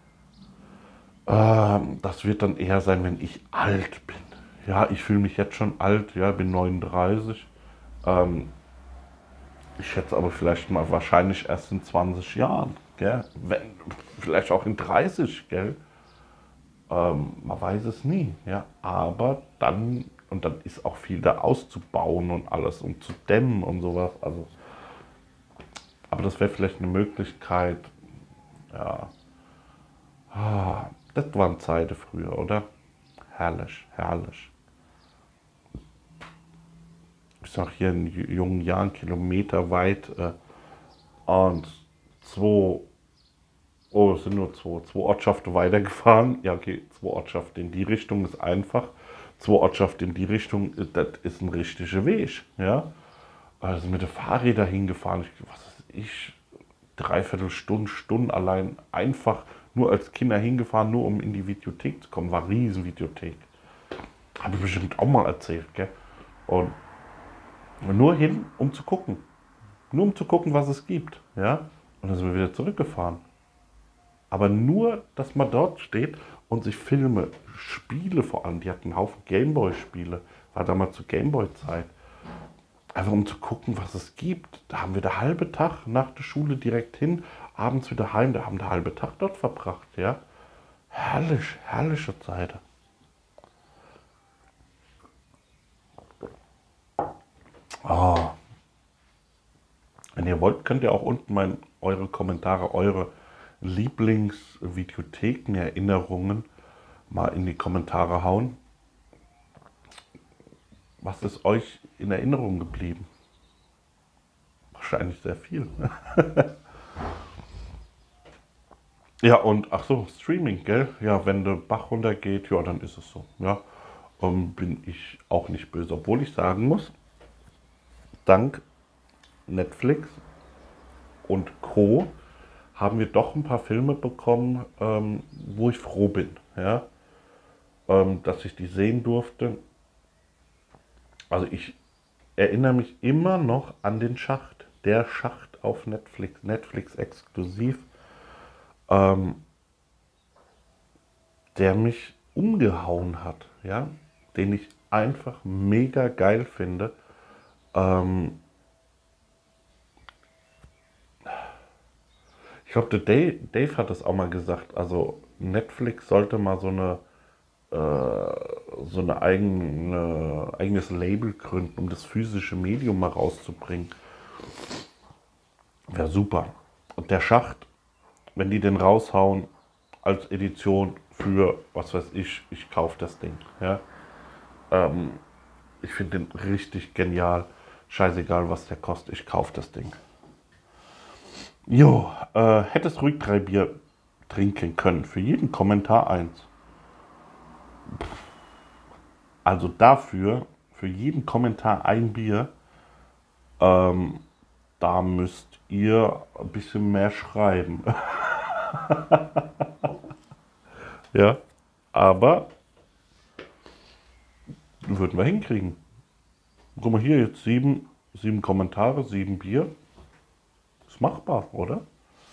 ähm, das wird dann eher sein, wenn ich alt bin. Ja, ich fühle mich jetzt schon alt, ja, bin neununddreißig. Ähm, ich schätze aber vielleicht mal wahrscheinlich erst in zwanzig Jahren, gell? Wenn, vielleicht auch in dreißig, gell? Ähm, man weiß es nie, ja. Aber dann, und dann ist auch viel da auszubauen und alles und zu dämmen und sowas. Also, aber das wäre vielleicht eine Möglichkeit, ja. Ah, das waren Zeiten früher, oder? Herrlich, herrlich. Ich sag hier in jungen Jahren kilometerweit äh, und zwei, oh, es sind nur zwei, zwei Ortschaften weitergefahren. Ja, okay, zwei Ortschaften in die Richtung ist einfach. Zwei Ortschaften in die Richtung, das ist ein richtiger Weg. Ja? Also mit den Fahrrädern hingefahren, ich, was weiß ich, dreiviertel Stunde, Stunden allein einfach nur als Kinder hingefahren, nur um in die Videothek zu kommen. War eine riesen Videothek. Habe ich bestimmt auch mal erzählt, gell? Und nur hin, um zu gucken. Nur um zu gucken, was es gibt. Ja? Und dann sind wir wieder zurückgefahren. Aber nur, dass man dort steht und sich Filme, Spiele vor allem, die hatten einen Haufen Gameboy-Spiele, war damals zur Gameboy-Zeit. Einfach um zu gucken, was es gibt. Da haben wir den halben Tag nach der Schule direkt hin, abends wieder heim, da haben wir den halben Tag dort verbracht. Ja? Herrlich, herrliche Zeit. Oh. Wenn ihr wollt, könnt ihr auch unten mal eure Kommentare, eure Lieblingsvideotheken, Erinnerungen mal in die Kommentare hauen. Was ist euch in Erinnerung geblieben? Wahrscheinlich sehr viel. Ja, und ach so, Streaming, gell? Ja, wenn der Bach runtergeht, ja, dann ist es so. Ja, ähm, bin ich auch nicht böse. Obwohl ich sagen muss, dank Netflix und Co. haben wir doch ein paar Filme bekommen, ähm, wo ich froh bin, ja? ähm, dass ich die sehen durfte. Also ich erinnere mich immer noch an den Schacht, der Schacht auf Netflix, Netflix exklusiv, ähm, der mich umgehauen hat, ja? Den ich einfach mega geil finde. Ähm, ich glaube, der Dave, Dave hat das auch mal gesagt, also Netflix sollte mal so eine so eine eigene, eigenes Label gründen, um das physische Medium mal rauszubringen. Wäre super. Und der Schacht, wenn die den raushauen als Edition für, was weiß ich, ich kaufe das Ding. Ja? Ähm, ich finde den richtig genial. Scheißegal, was der kostet, ich kaufe das Ding. Jo, äh, hättest ruhig drei Bier trinken können. Für jeden Kommentar eins. Also dafür, für jeden Kommentar ein Bier, ähm, da müsst ihr ein bisschen mehr schreiben. Ja, aber würden wir hinkriegen. Guck mal hier, jetzt sieben, sieben Kommentare, sieben Bier. Ist machbar, oder?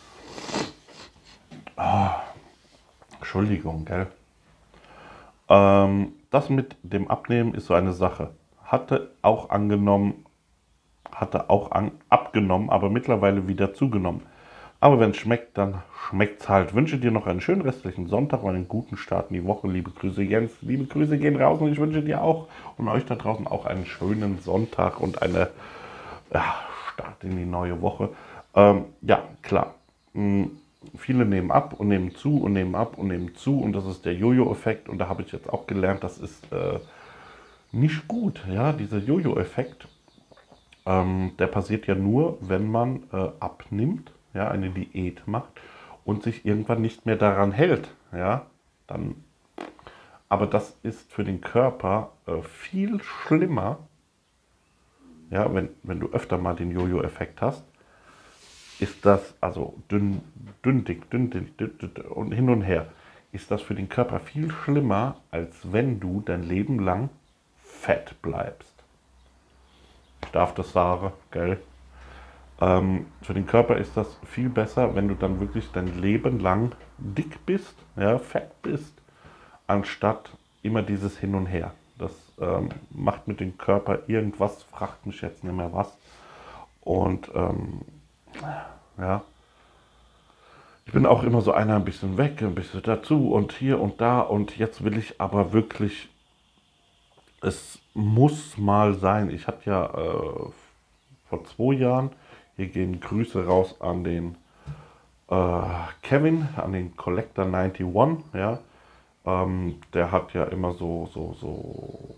Ah, Entschuldigung, gell? Ähm, das mit dem Abnehmen ist so eine Sache. Hatte auch angenommen, hatte auch an, abgenommen, aber mittlerweile wieder zugenommen. Aber wenn es schmeckt, dann schmeckt es halt. Wünsche dir noch einen schönen restlichen Sonntag und einen guten Start in die Woche. Liebe Grüße, Jens. Liebe Grüße gehen raus und ich wünsche dir auch und euch da draußen auch einen schönen Sonntag und einen ja, Start in die neue Woche. Ähm, ja, klar. Hm. Viele nehmen ab und nehmen zu und nehmen ab und nehmen zu und das ist der Jojo-Effekt und da habe ich jetzt auch gelernt, das ist äh, nicht gut, ja, dieser Jojo-Effekt, ähm, der passiert ja nur, wenn man äh, abnimmt, ja, eine Diät macht und sich irgendwann nicht mehr daran hält, ja, dann, aber das ist für den Körper äh, viel schlimmer, ja, wenn, wenn du öfter mal den Jojo-Effekt hast, ist das, also dünn, dünn, dick, dünn, dick, dünn, dünn, und hin und her, ist das für den Körper viel schlimmer, als wenn du dein Leben lang fett bleibst. Ich darf das sagen, gell? Ähm, für den Körper ist das viel besser, wenn du dann wirklich dein Leben lang dick bist, ja, fett bist, anstatt immer dieses Hin und Her. Das ähm, macht mit dem Körper irgendwas, fragt mich jetzt nicht mehr was. Und ähm, ja, ich bin auch immer so einer ein bisschen weg, ein bisschen dazu und hier und da. Und jetzt will ich aber wirklich, es muss mal sein. Ich hatte ja äh, vor zwei Jahren, hier gehen Grüße raus an den äh, Kevin, an den Collector einundneunzig, ja. Ähm, der hat ja immer so, so, so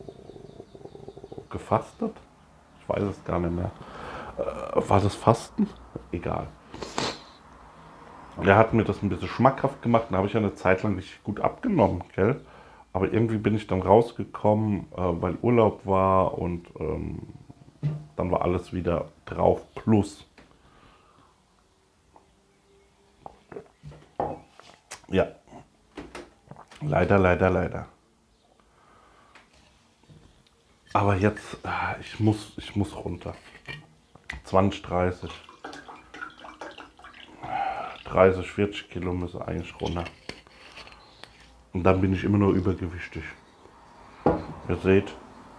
gefastet. Ich weiß es gar nicht mehr. Äh, war das Fasten? Egal. Der hat mir das ein bisschen schmackhaft gemacht. Da habe ich ja eine Zeit lang nicht gut abgenommen, gell? Aber irgendwie bin ich dann rausgekommen, äh, weil Urlaub war und ähm, dann war alles wieder drauf plus. Ja, leider, leider, leider. Aber jetzt, äh, ich muss, ich muss runter. zwanzig, dreißig, dreißig, vierzig Kilo müssen eigentlich runter. Und dann bin ich immer nur übergewichtig. Ihr seht.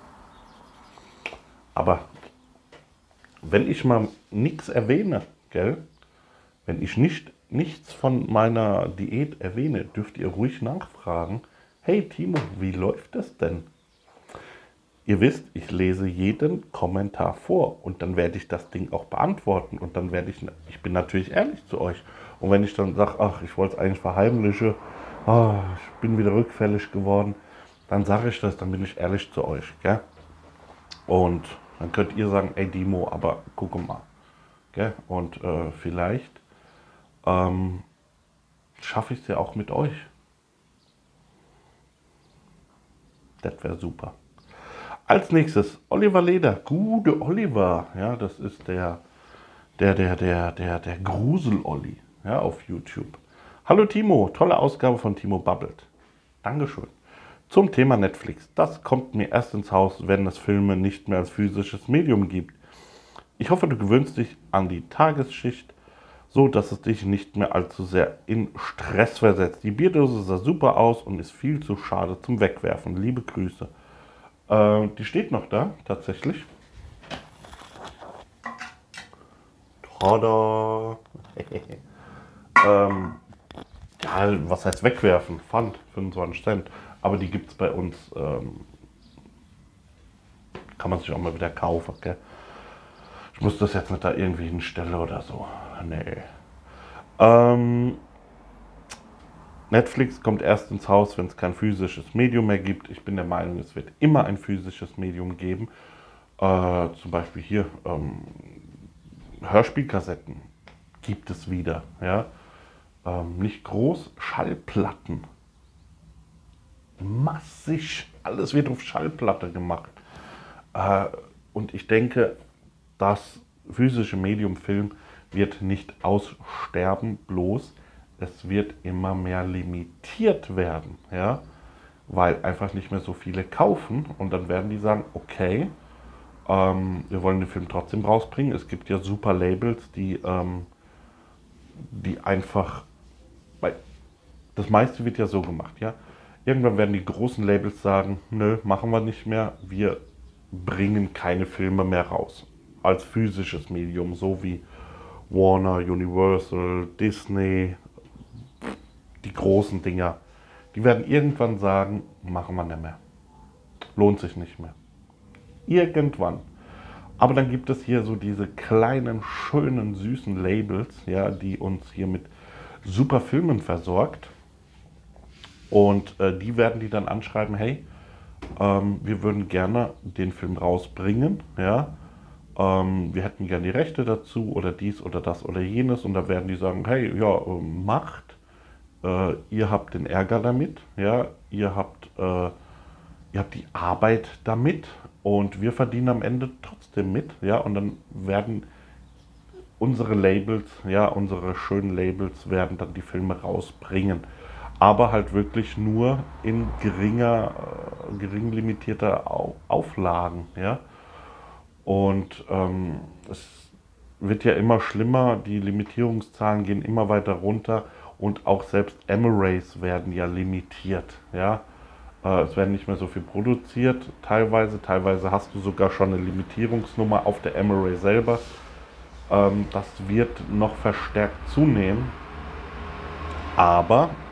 Aber wenn ich mal nichts erwähne, gell? Wenn ich nicht, nichts von meiner Diät erwähne, dürft ihr ruhig nachfragen. Hey Timo, wie läuft das denn? Ihr wisst, ich lese jeden Kommentar vor und dann werde ich das Ding auch beantworten und dann werde ich, ich bin natürlich ehrlich zu euch. Und wenn ich dann sage, ach, ich wollte es eigentlich verheimlichen, oh, ich bin wieder rückfällig geworden, dann sage ich das, dann bin ich ehrlich zu euch, gell? Und dann könnt ihr sagen, ey Dimo, aber guck mal, gell? Und äh, vielleicht ähm, schaffe ich es ja auch mit euch. Das wäre super. Als nächstes Oliver Leder, gute Oliver, ja, das ist der, der, der, der, der, der Grusel-Olli, ja, auf YouTube. Hallo Timo, tolle Ausgabe von Timo Babbelt. Dankeschön. Zum Thema Netflix. Das kommt mir erst ins Haus, wenn es Filme nicht mehr als physisches Medium gibt. Ich hoffe, du gewöhnst dich an die Tagesschicht, so dass es dich nicht mehr allzu sehr in Stress versetzt. Die Bierdose sah super aus und ist viel zu schade zum Wegwerfen. Liebe Grüße. Äh, die steht noch da, tatsächlich. Tada! ähm, ja, was heißt wegwerfen? Pfand, fünfundzwanzig Cent. Aber die gibt es bei uns, ähm, kann man sich auch mal wieder kaufen, gell? Ich muss das jetzt nicht da irgendwie hinstellen oder so. Nee. Ähm, Netflix kommt erst ins Haus, wenn es kein physisches Medium mehr gibt. Ich bin der Meinung, es wird immer ein physisches Medium geben. Äh, zum Beispiel hier ähm, Hörspielkassetten gibt es wieder. Ja? Ähm, nicht groß, Schallplatten. Massig, alles wird auf Schallplatte gemacht. Äh, und ich denke, das physische Medium Film wird nicht aussterben, bloß es wird immer mehr limitiert werden, ja, weil einfach nicht mehr so viele kaufen und dann werden die sagen, okay, ähm, wir wollen den Film trotzdem rausbringen. Es gibt ja super Labels, die, ähm, die einfach, weil das meiste wird ja so gemacht, ja. Irgendwann werden die großen Labels sagen, nö, machen wir nicht mehr, wir bringen keine Filme mehr raus als physisches Medium, so wie Warner, Universal, Disney, die großen Dinger. Die werden irgendwann sagen, machen wir nicht mehr. Lohnt sich nicht mehr. Irgendwann. Aber dann gibt es hier so diese kleinen, schönen, süßen Labels, ja, die uns hier mit super Filmen versorgt. Und äh, die werden die dann anschreiben, hey, ähm, wir würden gerne den Film rausbringen, ja. Ähm, wir hätten gerne die Rechte dazu oder dies oder das oder jenes. Und da werden die sagen, hey, ja, äh, macht. Äh, ihr habt den Ärger damit, ja, ihr habt, äh, ihr habt die Arbeit damit und wir verdienen am Ende trotzdem mit, ja, und dann werden unsere Labels, ja, unsere schönen Labels werden dann die Filme rausbringen, aber halt wirklich nur in geringer, äh, gering limitierter Au Auflagen, ja, und ähm, es wird ja immer schlimmer, die Limitierungszahlen gehen immer weiter runter und auch selbst Emirates werden ja limitiert. Ja? Äh, es werden nicht mehr so viel produziert, teilweise. Teilweise hast du sogar schon eine Limitierungsnummer auf der Emirates selber. Ähm, das wird noch verstärkt zunehmen. Aber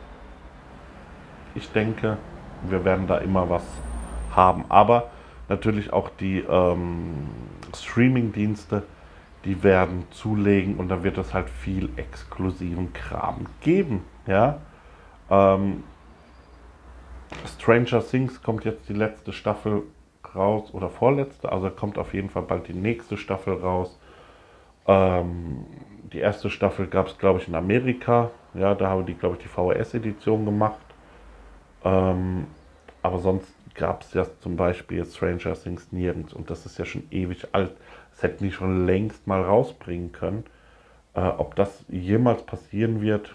ich denke, wir werden da immer was haben. Aber natürlich auch die ähm, Streaming-Dienste, die werden zulegen und dann wird es halt viel exklusiven Kram geben. Ja? Ähm, Stranger Things kommt jetzt die letzte Staffel raus oder vorletzte, also kommt auf jeden Fall bald die nächste Staffel raus. Ähm, die erste Staffel gab es, glaube ich, in Amerika. Ja, da haben die, glaube ich, die V H S-Edition gemacht. Ähm, aber sonst gab es ja zum Beispiel Stranger Things nirgends und das ist ja schon ewig alt. Das hätten die schon längst mal rausbringen können. Äh, ob das jemals passieren wird,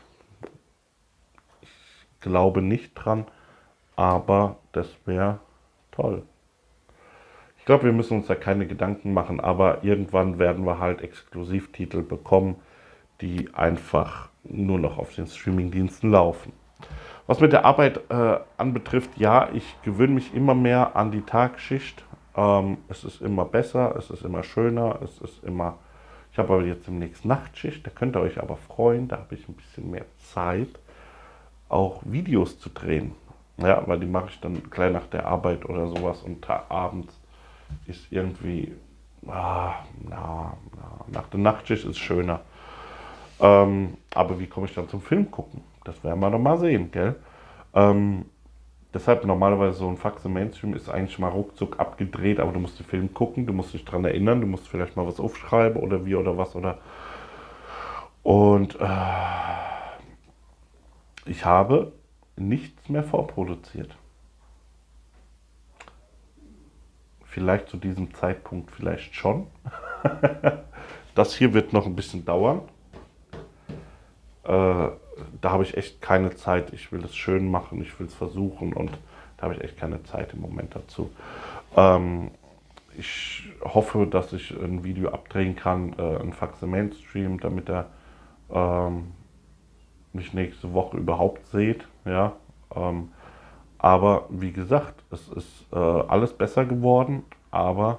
ich glaube nicht dran, aber das wäre toll. Ich glaube, wir müssen uns da keine Gedanken machen, aber irgendwann werden wir halt Exklusivtitel bekommen, die einfach nur noch auf den Streamingdiensten laufen. Was mit der Arbeit äh, anbetrifft, ja, ich gewöhne mich immer mehr an die Tagschicht. Ähm, es ist immer besser, es ist immer schöner, es ist immer... Ich habe aber jetzt demnächst Nachtschicht, da könnt ihr euch aber freuen, da habe ich ein bisschen mehr Zeit, auch Videos zu drehen. Ja, weil die mache ich dann gleich nach der Arbeit oder sowas und abends ist irgendwie... Ah, na, na, nach der Nachtschicht ist schöner. Ähm, aber wie komme ich dann zum Film gucken? Das werden wir noch mal sehen, gell? Ähm, deshalb normalerweise so ein Faxe Mainstream ist eigentlich mal ruckzuck abgedreht, aber du musst den Film gucken, du musst dich dran erinnern, du musst vielleicht mal was aufschreiben oder wie oder was oder. Und äh, ich habe nichts mehr vorproduziert. Vielleicht zu diesem Zeitpunkt vielleicht schon. Das hier wird noch ein bisschen dauern. Äh, da habe ich echt keine Zeit. Ich will es schön machen, ich will es versuchen und da habe ich echt keine Zeit im Moment dazu. Ähm, ich hoffe, dass ich ein Video abdrehen kann, äh, ein Faxe Mainstream, damit er ähm, mich nächste Woche überhaupt seht. Ja? Ähm, aber wie gesagt, es ist äh, alles besser geworden, aber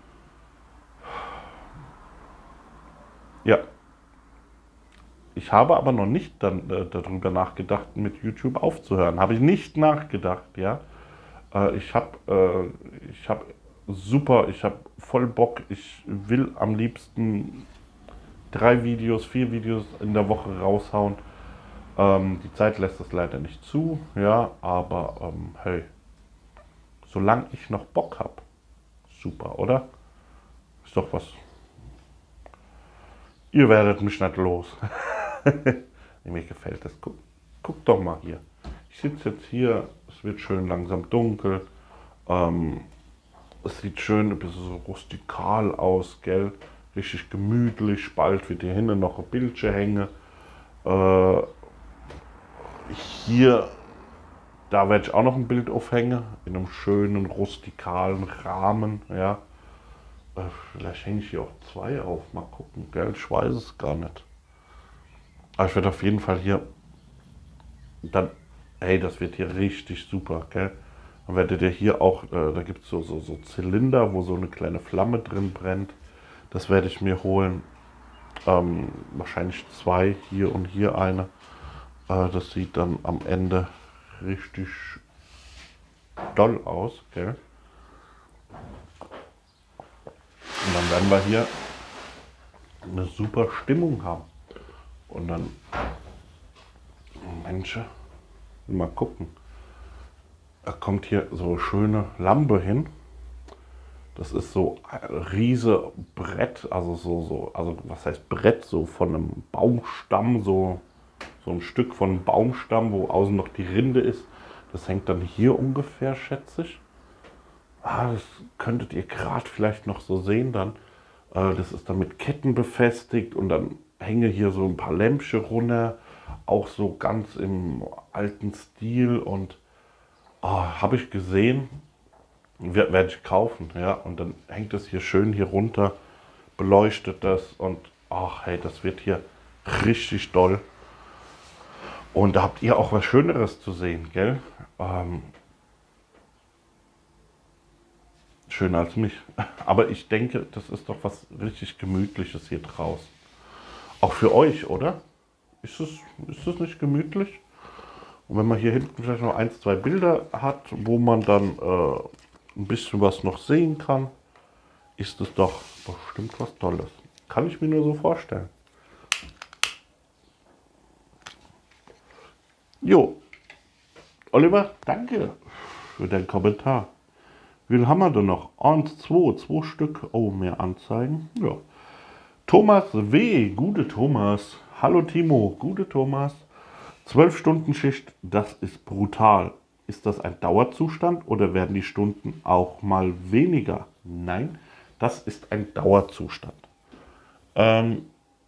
ja. Ich habe aber noch nicht dann, äh, darüber nachgedacht, mit YouTube aufzuhören. Habe ich nicht nachgedacht, ja. Äh, ich habe äh, ich hab super, ich habe voll Bock. Ich will am liebsten drei Videos, vier Videos in der Woche raushauen. Ähm, die Zeit lässt es leider nicht zu, ja. Aber ähm, hey, solange ich noch Bock habe, super, oder? Ist doch was. Ihr werdet mich nicht los. Mir gefällt das. Guck, guck doch mal hier. Ich sitze jetzt hier, es wird schön langsam dunkel. Ähm, es sieht schön ein bisschen so rustikal aus, gell? Richtig gemütlich. Bald wird hier hinten noch ein Bildschirm hängen. Äh, hier, da werde ich auch noch ein Bild aufhängen. In einem schönen rustikalen Rahmen. Ja. Äh, vielleicht hänge ich hier auch zwei auf. Mal gucken, gell? Ich weiß es gar nicht. Aber ich werde auf jeden Fall hier, dann, hey, das wird hier richtig super, gell? Dann werdet ihr hier auch, äh, da gibt es so, so, so Zylinder, wo so eine kleine Flamme drin brennt. Das werde ich mir holen. Ähm, wahrscheinlich zwei, hier und hier eine. Äh, das sieht dann am Ende richtig doll aus, gell? Und dann werden wir hier eine super Stimmung haben. Und dann, Mensch, mal gucken. Da kommt hier so eine schöne Lampe hin. Das ist so ein riese Brett, also so, so, also was heißt Brett, so von einem Baumstamm, so, so ein Stück von einem Baumstamm, wo außen noch die Rinde ist. Das hängt dann hier ungefähr, schätze ich. Ah, das könntet ihr gerade vielleicht noch so sehen dann. Äh, das ist dann mit Ketten befestigt und dann hänge hier so ein paar Lämpchen runter, auch so ganz im alten Stil und oh, habe ich gesehen, werde ich kaufen, ja, und dann hängt es hier schön hier runter, beleuchtet das und ach hey, das wird hier richtig doll. Und da habt ihr auch was Schöneres zu sehen, gell? Ähm, schöner als mich. Aber ich denke, das ist doch was richtig Gemütliches hier draußen. Auch für euch, oder? Ist es, ist es nicht gemütlich? Und wenn man hier hinten vielleicht noch ein, zwei Bilder hat, wo man dann äh, ein bisschen was noch sehen kann, ist es doch bestimmt was Tolles. Kann ich mir nur so vorstellen. Jo, Oliver, danke für deinen Kommentar. Wie viel haben wir denn noch? Eins, zwei, zwei Stück. Oh, mehr Anzeigen. Ja. Thomas W., gute Thomas. Hallo Timo, gute Thomas. zwölf Stunden Schicht, das ist brutal. Ist das ein Dauerzustand oder werden die Stunden auch mal weniger? Nein, das ist ein Dauerzustand. Ähm,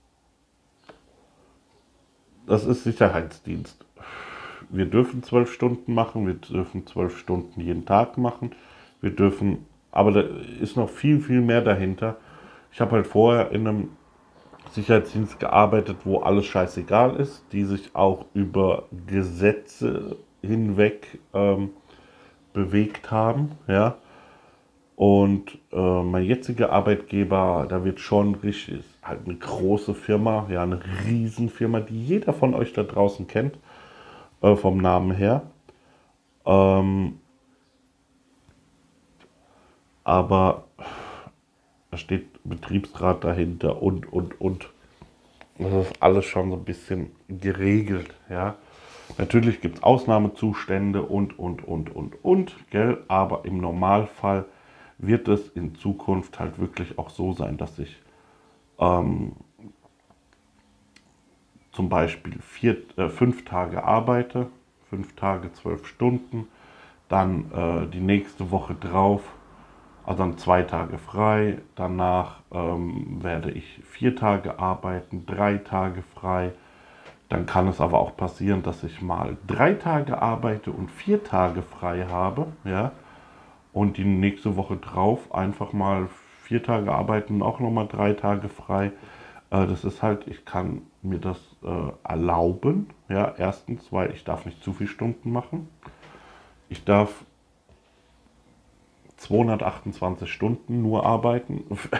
das ist Sicherheitsdienst. Wir dürfen zwölf Stunden machen, wir dürfen zwölf Stunden jeden Tag machen. Wir dürfen, aber da ist noch viel, viel mehr dahinter. Ich habe halt vorher in einem Sicherheitsdienst gearbeitet, wo alles scheißegal ist, die sich auch über Gesetze hinweg ähm, bewegt haben, ja. Und äh, mein jetziger Arbeitgeber, da wird schon richtig, ist halt eine große Firma, ja, eine Riesenfirma, die jeder von euch da draußen kennt, äh, vom Namen her. Ähm, aber da steht Betriebsrat dahinter und, und, und. Das ist alles schon so ein bisschen geregelt, ja. Natürlich gibt es Ausnahmezustände und, und, und, und, und, gell? Aber im Normalfall wird es in Zukunft halt wirklich auch so sein, dass ich ähm, zum Beispiel vier, äh, fünf Tage arbeite, fünf Tage, zwölf Stunden, dann äh, die nächste Woche drauf, also dann zwei Tage frei, danach ähm, werde ich vier Tage arbeiten, drei Tage frei. Dann kann es aber auch passieren, dass ich mal drei Tage arbeite und vier Tage frei habe, ja, und die nächste Woche drauf einfach mal vier Tage arbeiten und auch nochmal drei Tage frei. Äh, das ist halt, ich kann mir das äh, erlauben, ja, erstens, weil ich darf nicht zu viele Stunden machen. Ich darf zweihundertachtundzwanzig Stunden nur arbeiten.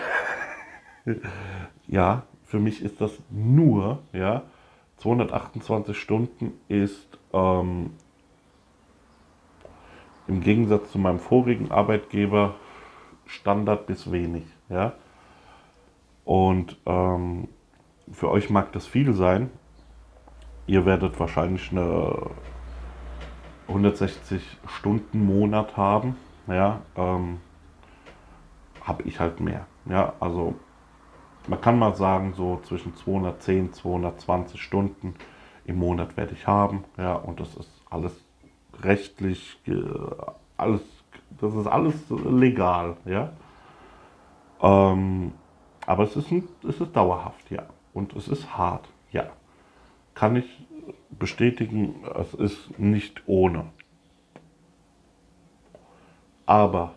Ja, für mich ist das nur, ja, zweihundertachtundzwanzig Stunden ist ähm, im Gegensatz zu meinem vorigen Arbeitgeber Standard bis wenig, ja. Und ähm, für euch mag das viel sein. Ihr werdet wahrscheinlich eine hundertsechzig Stunden Monat haben, ja. Ähm, habe ich halt mehr, ja. Also man kann mal sagen, so zwischen zweihundertzehn, zweihundertzwanzig Stunden im Monat werde ich haben, ja. Und das ist alles rechtlich, äh, alles, das ist alles legal, ja. Ähm, aber es ist, ein, es ist dauerhaft, ja. Und es ist hart, ja. Kann ich bestätigen, es ist nicht ohne. Aber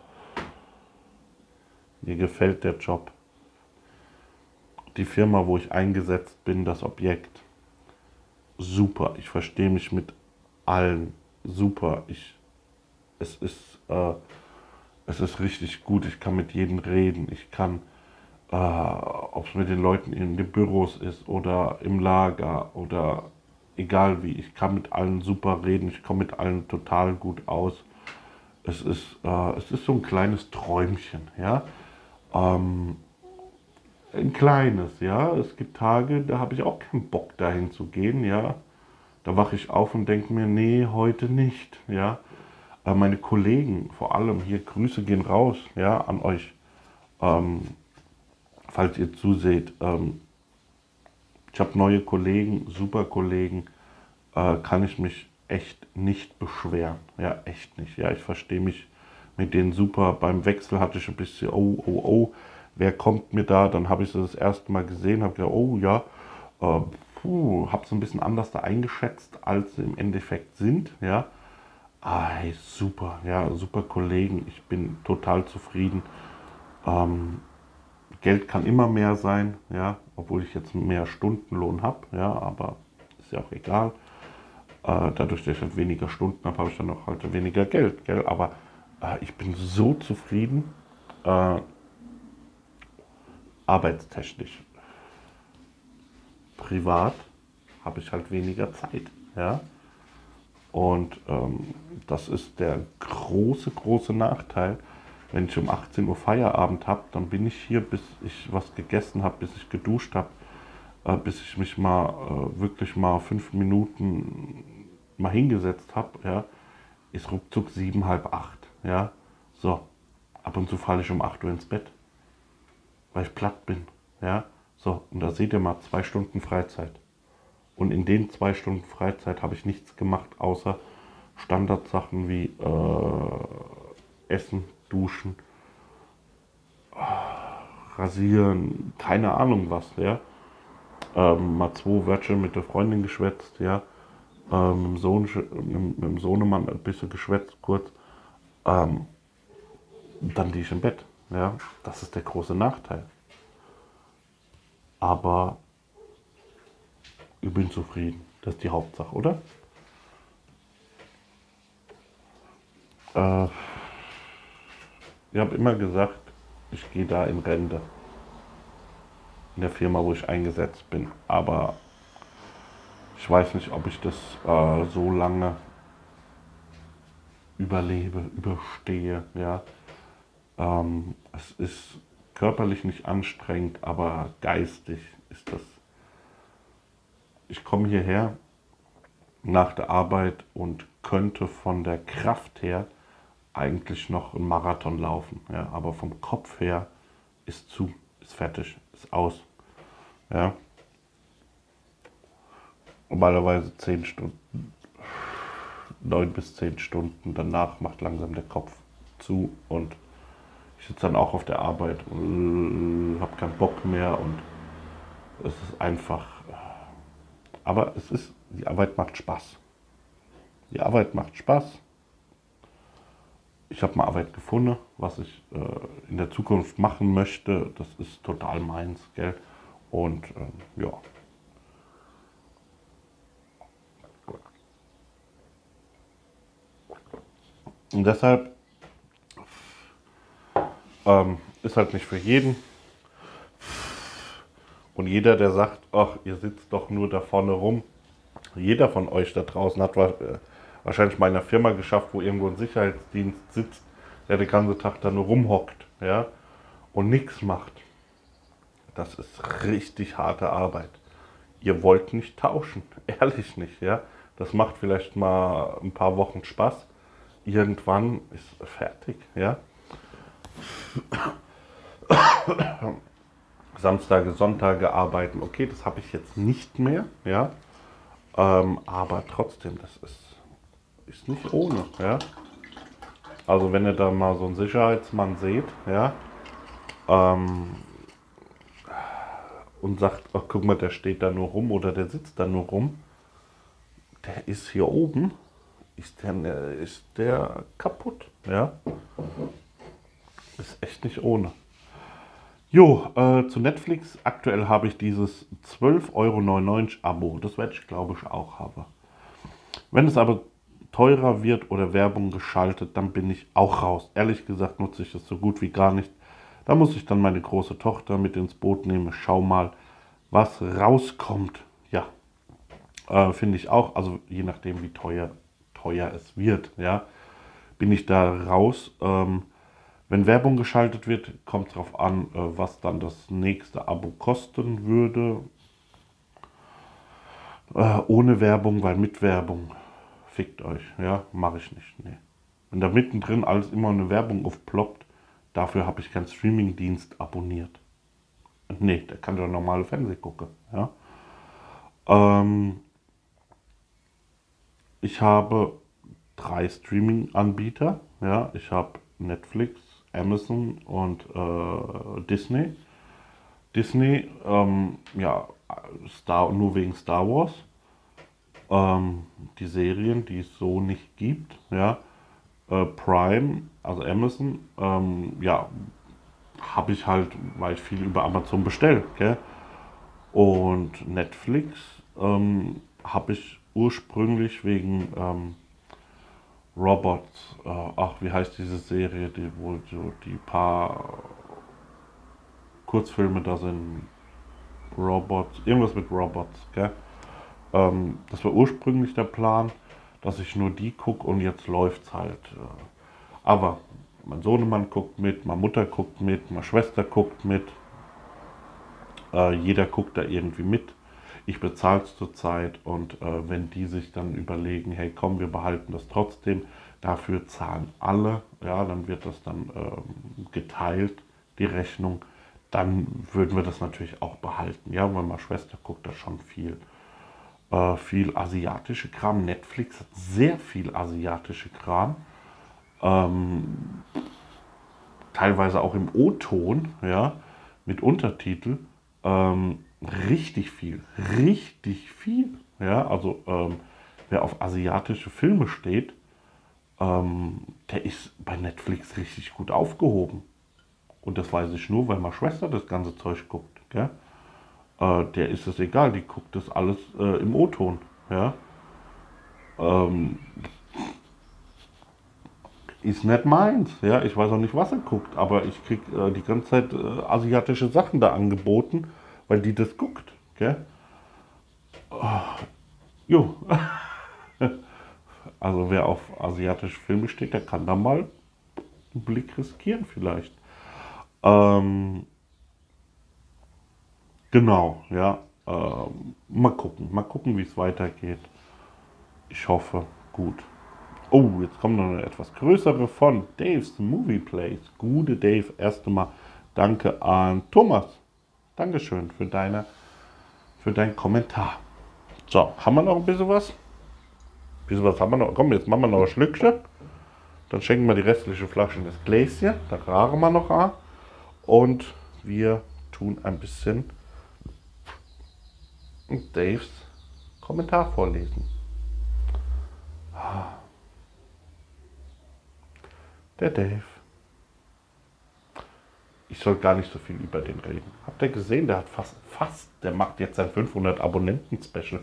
mir gefällt der Job. Die Firma, wo ich eingesetzt bin, das Objekt, super. Ich verstehe mich mit allen, super. Ich, es ist, äh, es ist richtig gut. Ich kann mit jedem reden. Ich kann, äh, ob es mit den Leuten in den Büros ist oder im Lager oder egal wie, ich kann mit allen super reden. Ich komme mit allen total gut aus. Es ist, äh, es ist so ein kleines Träumchen, ja. Ähm, ein kleines, ja. Es gibt Tage, da habe ich auch keinen Bock dahin zu gehen, ja. Da wache ich auf und denke mir, nee, heute nicht, ja. Aber meine Kollegen, vor allem hier, Grüße gehen raus, ja, an euch. Ähm, falls ihr zuseht, ähm, ich habe neue Kollegen, super Kollegen, äh, kann ich mich echt nicht beschweren, ja, echt nicht, ja, ich verstehe mich mit denen super. Beim Wechsel hatte ich ein bisschen, oh, oh, oh, wer kommt mir da? Dann habe ich sie das erste Mal gesehen, habe gedacht, oh ja, äh, puh, habe es ein bisschen anders da eingeschätzt, als sie im Endeffekt sind, ja. Ah, hey, super, ja, super Kollegen, ich bin total zufrieden. Ähm, Geld kann immer mehr sein, ja, obwohl ich jetzt mehr Stundenlohn habe, ja, aber ist ja auch egal. Äh, dadurch, dass ich halt weniger Stunden habe, habe ich dann auch halt weniger Geld, gell? Aber äh, ich bin so zufrieden, äh, arbeitstechnisch. Privat habe ich halt weniger Zeit, ja. Und ähm, das ist der große, große Nachteil. Wenn ich um achtzehn Uhr Feierabend habe, dann bin ich hier, bis ich was gegessen habe, bis ich geduscht habe, äh, bis ich mich mal äh, wirklich mal fünf Minuten mal hingesetzt habe, ja, ist ruckzuck sieben, halb acht, ja. So, ab und zu falle ich um acht Uhr ins Bett, weil ich platt bin, ja. So, und da seht ihr mal zwei Stunden Freizeit. Und in den zwei Stunden Freizeit habe ich nichts gemacht, außer Standardsachen wie äh, Essen, Duschen, Rasieren, keine Ahnung was, ja. Ähm, mal zwei Wörtchen mit der Freundin geschwätzt, ja. Ähm, mit, dem Sohn, mit, mit dem Sohnemann ein bisschen geschwätzt, kurz. Ähm, dann liege ich im Bett, ja. Das ist der große Nachteil. Aber ich bin zufrieden. Das ist die Hauptsache, oder? Äh, ich habe immer gesagt, ich gehe da in Rente. In der Firma, wo ich eingesetzt bin. Aber ich weiß nicht, ob ich das äh, so lange überlebe, überstehe. Ja. Ähm, es ist körperlich nicht anstrengend, aber geistig ist das. Ich komme hierher nach der Arbeit und könnte von der Kraft her eigentlich noch einen Marathon laufen. Ja. Aber vom Kopf her ist zu, ist fertig, ist aus. Ja. Normalerweise zehn Stunden, neun bis zehn Stunden. Danach macht langsam der Kopf zu und ich sitze dann auch auf der Arbeit und habe keinen Bock mehr und es ist einfach. Aber es ist, die Arbeit macht Spaß. Die Arbeit macht Spaß. Ich habe mal Arbeit gefunden, was ich äh, in der Zukunft machen möchte. Das ist total meins, gell? Und ähm, ja. Und deshalb ähm, ist halt nicht für jeden. Und jeder, der sagt, ach, ihr sitzt doch nur da vorne rum, jeder von euch da draußen hat wahrscheinlich mal in einer Firma geschafft, wo irgendwo ein Sicherheitsdienst sitzt, der den ganzen Tag da nur rumhockt, ja, und nichts macht. Das ist richtig harte Arbeit. Ihr wollt nicht tauschen, ehrlich nicht, ja. Das macht vielleicht mal ein paar Wochen Spaß. Irgendwann ist fertig, ja. Samstage, Sonntage arbeiten, okay, das habe ich jetzt nicht mehr, ja. Ähm, aber trotzdem, das ist, ist nicht ohne, ja. Also wenn ihr da mal so einen Sicherheitsmann seht, ja, ähm, und sagt, ach guck mal, der steht da nur rum oder der sitzt da nur rum, der ist hier oben, ist der, ist der kaputt, ja. Ist echt nicht ohne. Jo, äh, zu Netflix. Aktuell habe ich dieses zwölf Euro neunundneunzig Abo. Das werde ich, glaube ich, auch haben. Wenn es aber teurer wird oder Werbung geschaltet, dann bin ich auch raus. Ehrlich gesagt nutze ich das so gut wie gar nicht. Da muss ich dann meine große Tochter mit ins Boot nehmen. Schau mal, was rauskommt. Ja, äh, finde ich auch. Also je nachdem, wie teuer, teuer es wird, ja, bin ich da raus. Ähm, Wenn Werbung geschaltet wird, kommt es darauf an, was dann das nächste Abo kosten würde. Äh, ohne Werbung, weil mit Werbung, fickt euch, ja, mache ich nicht. Nee. Wenn da mittendrin alles immer eine Werbung aufploppt, dafür habe ich keinen Streamingdienst abonniert. Nee, der kann doch normale Fernsehen gucken. Ja. Ähm, ich habe drei Streaming-Anbieter. Ja. Ich habe Netflix, Amazon und äh, Disney. Disney, ähm, ja, Star, nur wegen Star Wars. Ähm, die Serien, die es so nicht gibt. Ja. Äh, Prime, also Amazon, ähm, ja, habe ich halt, weil ich viel über Amazon bestelle, gell? Und Netflix ähm, habe ich ursprünglich wegen ähm, Robots, äh, ach, wie heißt diese Serie, die wohl so die paar Kurzfilme da sind, Robots, irgendwas mit Robots, gell? Ähm, das war ursprünglich der Plan, dass ich nur die gucke und jetzt läuft's halt. Äh. Aber mein Sohnemann guckt mit, meine Mutter guckt mit, meine Schwester guckt mit, äh, jeder guckt da irgendwie mit. Ich bezahle es zurzeit und äh, wenn die sich dann überlegen, hey komm, wir behalten das trotzdem, dafür zahlen alle, ja, dann wird das dann ähm, geteilt, die Rechnung, dann würden wir das natürlich auch behalten, ja, weil meine Schwester guckt da schon viel. Äh, viel asiatische Kram. Netflix hat sehr viel asiatische Kram. Ähm, teilweise auch im O-Ton, ja, mit Untertitel. Ähm, richtig viel, richtig viel. Ja, also ähm, wer auf asiatische Filme steht, ähm, der ist bei Netflix richtig gut aufgehoben. Und das weiß ich nur, weil meine Schwester das ganze Zeug guckt. Gell? Äh, der ist es egal, die guckt das alles äh, im O-Ton. Ja? Ähm, ist nicht meins. Ja? Ich weiß auch nicht, was er guckt, aber ich krieg äh, die ganze Zeit äh, asiatische Sachen da angeboten, weil die das guckt. Gell? Jo. Also wer auf asiatische Filme steht, der kann da mal einen Blick riskieren vielleicht. Ähm, genau, ja. Ähm, mal gucken, mal gucken, wie es weitergeht. Ich hoffe, gut. Oh, jetzt kommt noch eine etwas größere von Dave's Movie Place. Gute Dave, erst einmal danke an Thomas. Dankeschön für, deine, für deinen Kommentar. So, haben wir noch ein bisschen was? Ein bisschen was haben wir noch? Komm, jetzt machen wir noch ein Schlückchen. Dann schenken wir die restliche Flasche in das Gläschen. Da ragen wir noch an. Und wir tun ein bisschen Daves Kommentar vorlesen. Der Dave. Ich soll gar nicht so viel über den reden. Habt ihr gesehen, der hat fast, fast, der macht jetzt sein fünfhundert Abonnenten-Special.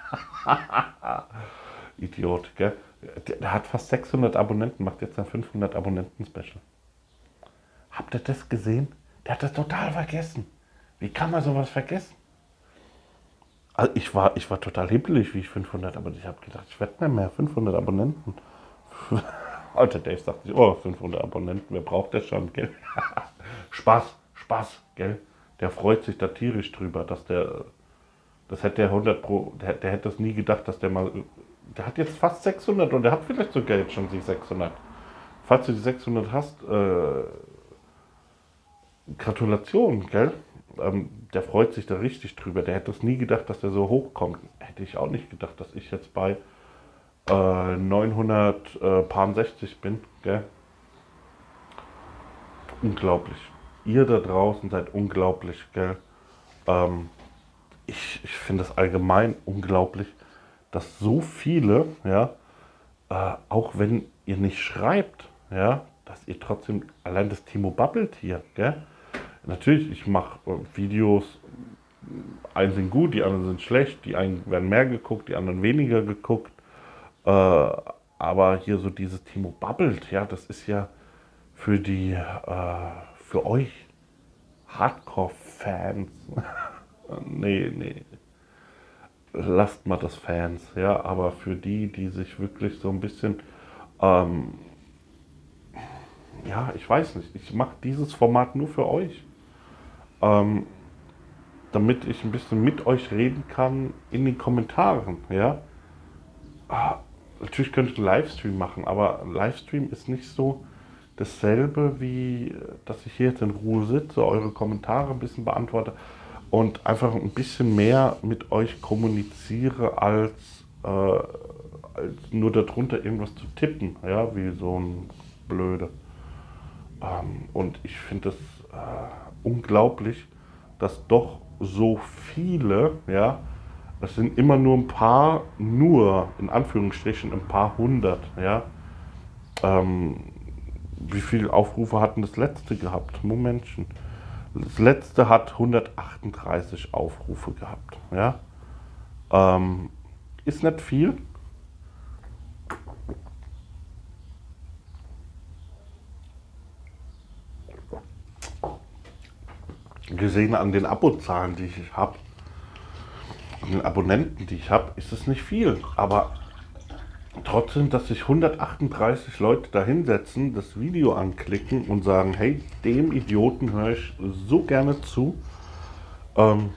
Idiot, gell? Der, der hat fast sechshundert Abonnenten, macht jetzt sein fünfhundert Abonnenten-Special. Habt ihr das gesehen? Der hat das total vergessen. Wie kann man sowas vergessen? Also ich war, ich war total hibbelig, wie ich fünfhundert, aber ich habe gedacht, ich werde nicht mehr fünfhundert Abonnenten. Alter Dave sagt sich, oh, fünfhundert Abonnenten, wer braucht das schon, gell? Spaß, Spaß, gell? Der freut sich da tierisch drüber, dass der, das hätte der hundert Pro, der, der hätte das nie gedacht, dass der mal, der hat jetzt fast sechshundert und der hat vielleicht sogar jetzt schon die sechshundert. Falls du die sechshundert hast, äh, Gratulation, gell? Ähm, der freut sich da richtig drüber. Der hätte das nie gedacht, dass der so hochkommt. Hätte ich auch nicht gedacht, dass ich jetzt bei äh, neunhundertsechzig bin, gell? Unglaublich. Ihr da draußen seid unglaublich, gell? Ähm, ich ich finde es allgemein unglaublich, dass so viele, ja, äh, auch wenn ihr nicht schreibt, ja, dass ihr trotzdem allein das Timo babbelt hier, gell? Natürlich, ich mache äh, Videos, einen sind gut, die anderen sind schlecht, die einen werden mehr geguckt, die anderen weniger geguckt. Äh, aber hier so dieses Timo babbelt, ja, das ist ja für die, äh, für euch Hardcore-Fans. nee, nee. Lasst mal das Fans, ja, aber für die, die sich wirklich so ein bisschen, ähm, ja, ich weiß nicht, ich mache dieses Format nur für euch. Ähm, damit ich ein bisschen mit euch reden kann in den Kommentaren, ja. Ah, natürlich könnte ich einen Livestream machen, aber ein Livestream ist nicht so dasselbe, wie dass ich hier jetzt in Ruhe sitze, eure Kommentare ein bisschen beantworte und einfach ein bisschen mehr mit euch kommuniziere, als, äh, als nur darunter irgendwas zu tippen, ja, wie so ein Blöde. Ähm, und ich finde es äh, unglaublich, dass doch so viele, ja, es sind immer nur ein paar, nur in Anführungsstrichen ein paar hundert, ja, ähm, wie viele Aufrufe hatten das letzte gehabt? Momentchen. Das letzte hat hundertachtunddreißig Aufrufe gehabt. Ja? Ähm, ist nicht viel. Gesehen an den Abozahlen, die ich habe, an den Abonnenten, die ich habe, ist es nicht viel. Aber trotzdem, dass sich hundertachtunddreißig Leute da hinsetzen, das Video anklicken und sagen, hey, dem Idioten höre ich so gerne zu, ähm,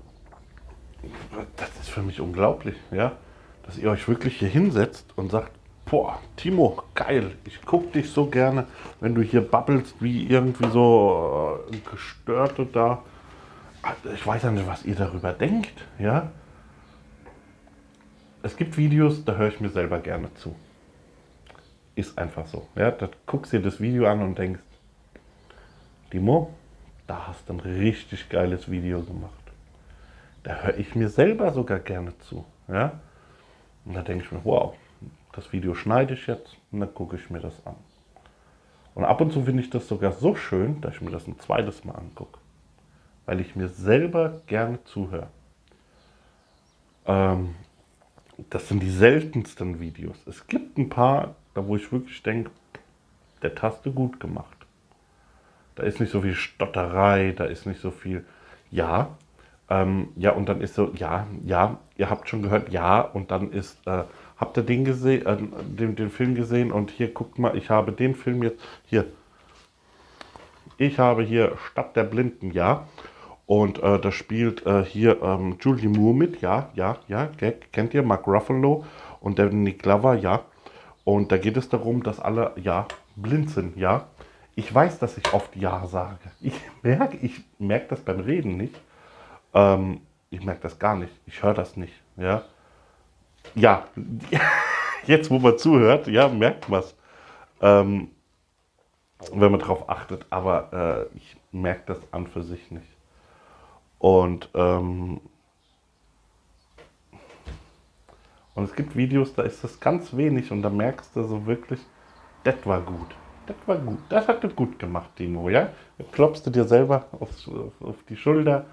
das ist für mich unglaublich, ja, dass ihr euch wirklich hier hinsetzt und sagt, boah, Timo, geil, ich gucke dich so gerne, wenn du hier babbelst wie irgendwie so äh, Gestörte da. Ich weiß ja nicht, was ihr darüber denkt, ja. Es gibt Videos, da höre ich mir selber gerne zu. Ist einfach so, ja. Da guckst dir das Video an und denkst, Timo, da hast du ein richtig geiles Video gemacht. Da höre ich mir selber sogar gerne zu, ja. Und da denke ich mir, wow, das Video schneide ich jetzt und dann gucke ich mir das an. Und ab und zu finde ich das sogar so schön, dass ich mir das ein zweites Mal angucke. Weil ich mir selber gerne zuhöre. Ähm, das sind die seltensten Videos. Es gibt ein paar, da wo ich wirklich denke, der hast du gut gemacht. Da ist nicht so viel Stotterei, da ist nicht so viel, ja, ähm, ja, und dann ist so, ja, ja, ihr habt schon gehört, ja, und dann ist, äh, habt ihr den gesehen, äh, den, den Film gesehen und hier, guckt mal, ich habe den Film jetzt, hier, ich habe hier Stadt der Blinden, ja, und äh, da spielt äh, hier ähm, Julie Moore mit, ja, ja, ja, kennt ihr, Mark Ruffalo und der Nick Glover, ja, und da geht es darum, dass alle, ja, blind sind, ja. Ich weiß, dass ich oft ja sage. Ich merke, ich merke das beim Reden nicht. Ähm, ich merke das gar nicht. Ich höre das nicht, ja. Ja, jetzt wo man zuhört, ja, merkt man es. Ähm, wenn man darauf achtet, aber äh, ich merke das an für sich nicht. Und, ähm, und es gibt Videos, da ist das ganz wenig und da merkst du so wirklich, das war gut. Das war gut. Das hat du gut gemacht, Timo, ja? Jetzt klopfst du dir selber aufs, auf die Schulter.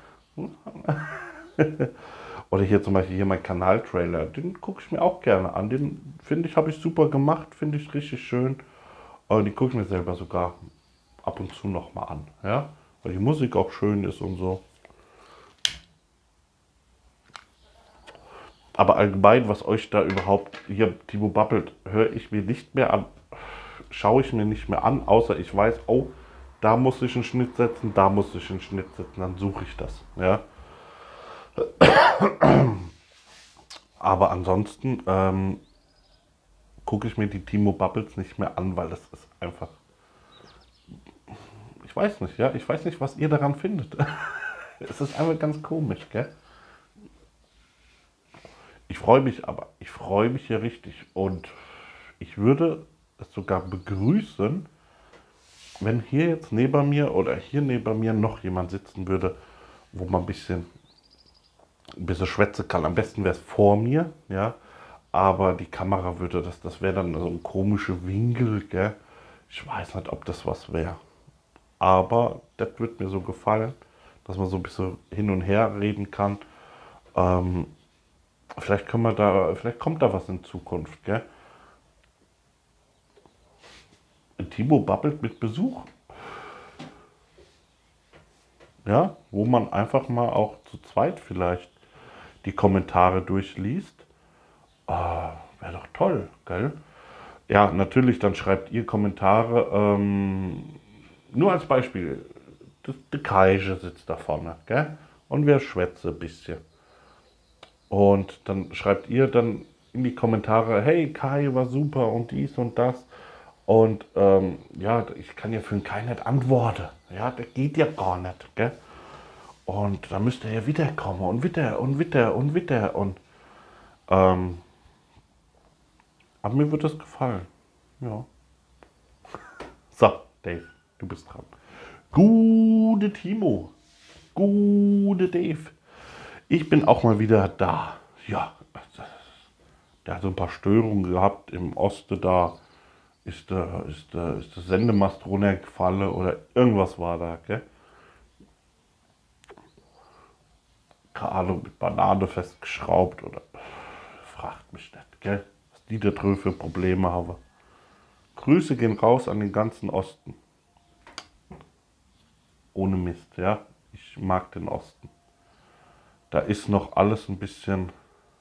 Oder hier zum Beispiel hier mein Kanaltrailer, den gucke ich mir auch gerne an. Den finde ich, habe ich super gemacht, finde ich richtig schön. Und die gucke ich mir selber sogar ab und zu nochmal an, ja? Weil die Musik auch schön ist und so. Aber allgemein, was euch da überhaupt hier, Timo babbelt, höre ich mir nicht mehr an, schaue ich mir nicht mehr an, außer ich weiß, oh, da muss ich einen Schnitt setzen, da muss ich einen Schnitt setzen, dann suche ich das, ja. Aber ansonsten ähm, gucke ich mir die Timo Bubbles nicht mehr an, weil das ist einfach, ich weiß nicht, ja, ich weiß nicht, was ihr daran findet. Es ist einfach ganz komisch, gell? Ich freue mich aber, ich freue mich hier richtig und ich würde es sogar begrüßen, wenn hier jetzt neben mir oder hier neben mir noch jemand sitzen würde, wo man ein bisschen, ein bisschen schwätzen kann. Am besten wäre es vor mir, ja, aber die Kamera würde das, das wäre dann so ein komischer Winkel, gell? Ich weiß nicht, ob das was wäre. Aber das wird mir so gefallen, dass man so ein bisschen hin und her reden kann. Ähm, Vielleicht können wir da, vielleicht kommt da was in Zukunft, gell? Timo babbelt mit Besuch. Ja, wo man einfach mal auch zu zweit vielleicht die Kommentare durchliest. Ah, wäre doch toll, gell? Ja, natürlich, dann schreibt ihr Kommentare. Ähm, nur als Beispiel, der Kaije sitzt da vorne, gell? Und wir schwätzen ein bisschen. Und dann schreibt ihr dann in die Kommentare, hey, Kai war super und dies und das. Und ähm, ja, ich kann ja für einen Kai nicht antworten. Ja, das geht ja gar nicht. Gell? Und dann müsst ihr ja wiederkommen und wieder und wieder und wieder. Und ähm, aber mir wird das gefallen. Ja. So, Dave, du bist dran. Gute Timo. Gute Dave. Ich bin auch mal wieder da. Ja, der hat so ein paar Störungen gehabt im Osten da. ist der, ist der, ist der Sendemast runtergefallen oder irgendwas war da, gell? Keine Ahnung, mit Banane festgeschraubt oder fragt mich nicht, gell? Was die da drüben für Probleme haben. Grüße gehen raus an den ganzen Osten. Ohne Mist, ja. Ich mag den Osten. Da ist noch alles ein bisschen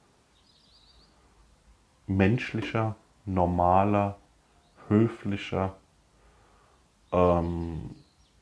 menschlicher, normaler, höflicher. Ähm,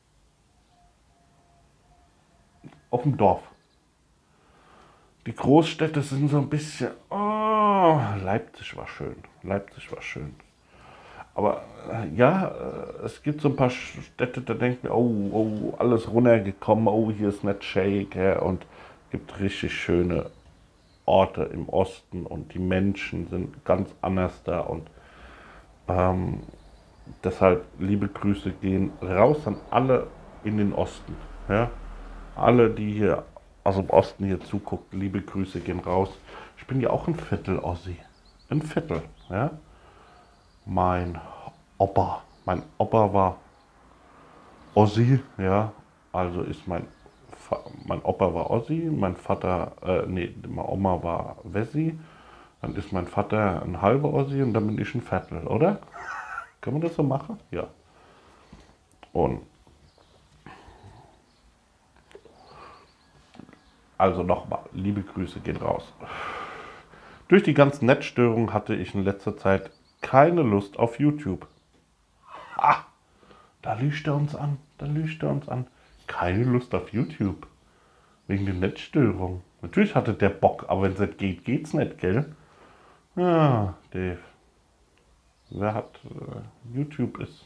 auf dem Dorf. Die Großstädte sind so ein bisschen. Oh, Leipzig war schön. Leipzig war schön. Aber äh, ja, äh, es gibt so ein paar Städte, da denkt man, oh, oh, alles runtergekommen, oh, hier ist nicht Shake, ja, und es gibt richtig schöne Orte im Osten und die Menschen sind ganz anders da und ähm, deshalb liebe Grüße gehen raus an alle in den Osten, ja, alle, die hier aus dem Osten hier zugucken, liebe Grüße gehen raus. Ich bin ja auch ein Viertel Ossi, ein Viertel, ja. Mein Opa, mein Opa war Ossi, ja, also ist mein, Fa mein Opa war Ossi, mein Vater, äh, nee, meine Oma war Wessi, dann ist mein Vater ein halber Ossi und dann bin ich ein Viertel, oder? Kann man das so machen? Ja. Und also nochmal, liebe Grüße gehen raus. Durch die ganzen Netzstörungen hatte ich in letzter Zeit keine Lust auf YouTube. Ah, da lügt er uns an, da lügt er uns an. Keine Lust auf YouTube. Wegen der Netzstörung. Natürlich hatte der Bock, aber wenn es nicht geht, geht's nicht, gell? Ja, Dave. Wer hat äh, YouTube ist.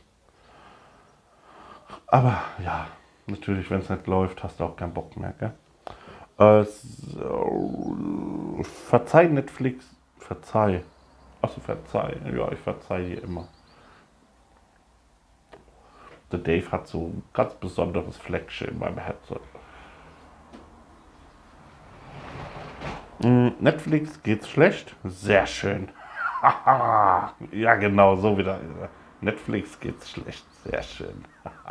Aber ja, natürlich, wenn es nicht läuft, hast du auch keinen Bock mehr, gell? Äh, so, verzeih Netflix. Verzeih. Achso, verzeih. Ja, ich verzeih dir immer. Der Dave hat so ein ganz besonderes Fleckchen in meinem Headset. Netflix geht's schlecht? Sehr schön. Ja, genau, so wieder. Netflix geht's schlecht. Sehr schön.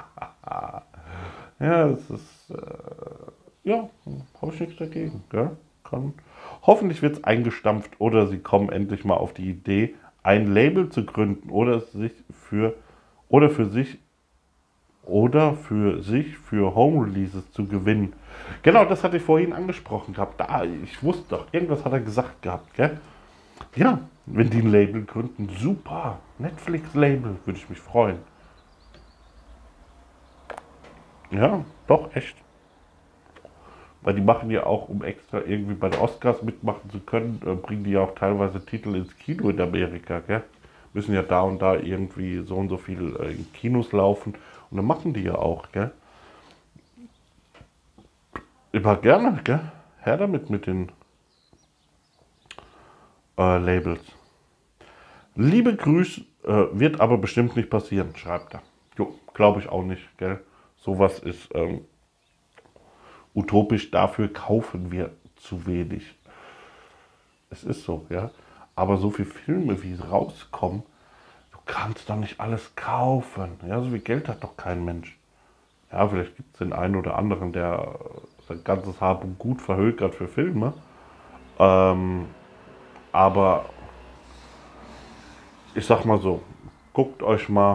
Ja, das ist. Äh, ja, habe ich nichts dagegen. Gell? Kann. Hoffentlich wird es eingestampft oder sie kommen endlich mal auf die Idee, ein Label zu gründen oder sich für oder für sich oder für sich für Home Releases zu gewinnen. Genau, das hatte ich vorhin angesprochen gehabt. Da, ich wusste doch, irgendwas hat er gesagt gehabt, gell? Ja, wenn die ein Label gründen, super. Netflix-Label, würde ich mich freuen. Ja, doch, echt. Weil die machen ja auch, um extra irgendwie bei den Oscars mitmachen zu können, äh, bringen die ja auch teilweise Titel ins Kino in Amerika, gell? Müssen ja da und da irgendwie so und so viel äh, in Kinos laufen. Und dann machen die ja auch, gell? Immer gerne, gell? Her damit mit den äh, Labels. Liebe Grüße, äh, wird aber bestimmt nicht passieren, schreibt er. Jo, glaube ich auch nicht, gell? Sowas ist ähm, utopisch, dafür kaufen wir zu wenig. Es ist so, ja. Aber so viele Filme, wie es rauskommen, du kannst doch nicht alles kaufen. Ja, so viel Geld hat doch kein Mensch. Ja, vielleicht gibt es den einen oder anderen, der sein ganzes Hab und Gut verhökert für Filme. Ähm, aber ich sag mal so, guckt euch mal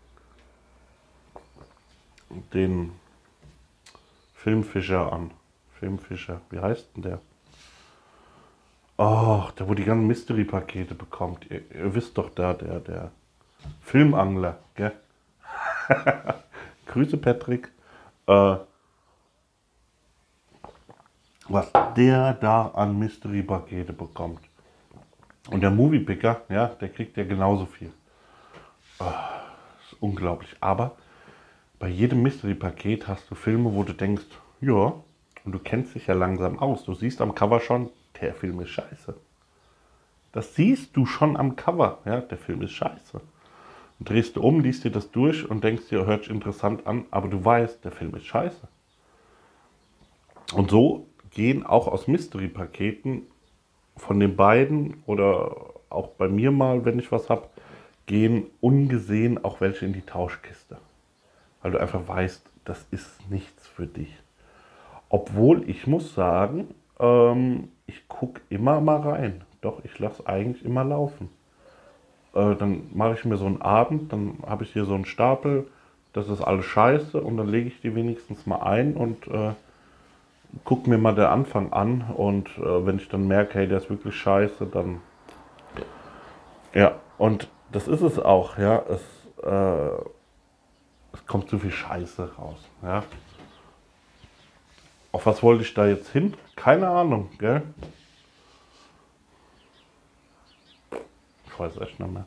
den Filmfischer an. Filmfischer, wie heißt denn der? Oh, der, wo die ganzen Mystery-Pakete bekommt. Ihr, ihr wisst doch da, der, der Filmangler, gell? Grüße, Patrick. Äh, was der da an Mystery-Pakete bekommt. Und der Moviepicker, ja, der kriegt ja genauso viel. Oh, das ist unglaublich. Aber bei jedem Mystery-Paket hast du Filme, wo du denkst, ja, und du kennst dich ja langsam aus. Du siehst am Cover schon, der Film ist scheiße. Das siehst du schon am Cover, ja, der Film ist scheiße. Und drehst du um, liest dir das durch und denkst dir, hört sich interessant an, aber du weißt, der Film ist scheiße. Und so gehen auch aus Mystery-Paketen von den beiden oder auch bei mir mal, wenn ich was habe, gehen ungesehen auch welche in die Tauschkiste. Weil du einfach weißt, das ist nichts für dich. Obwohl, ich muss sagen, ähm, ich gucke immer mal rein. Doch, ich lasse eigentlich immer laufen. Äh, dann mache ich mir so einen Abend, dann habe ich hier so einen Stapel, das ist alles scheiße und dann lege ich die wenigstens mal ein und äh, gucke mir mal den Anfang an und äh, wenn ich dann merke, hey, der ist wirklich scheiße, dann ja, und das ist es auch, ja, es, äh, es kommt zu viel Scheiße raus, ja. Auf was wollte ich da jetzt hin? Keine Ahnung, gell? Ich weiß echt nicht mehr.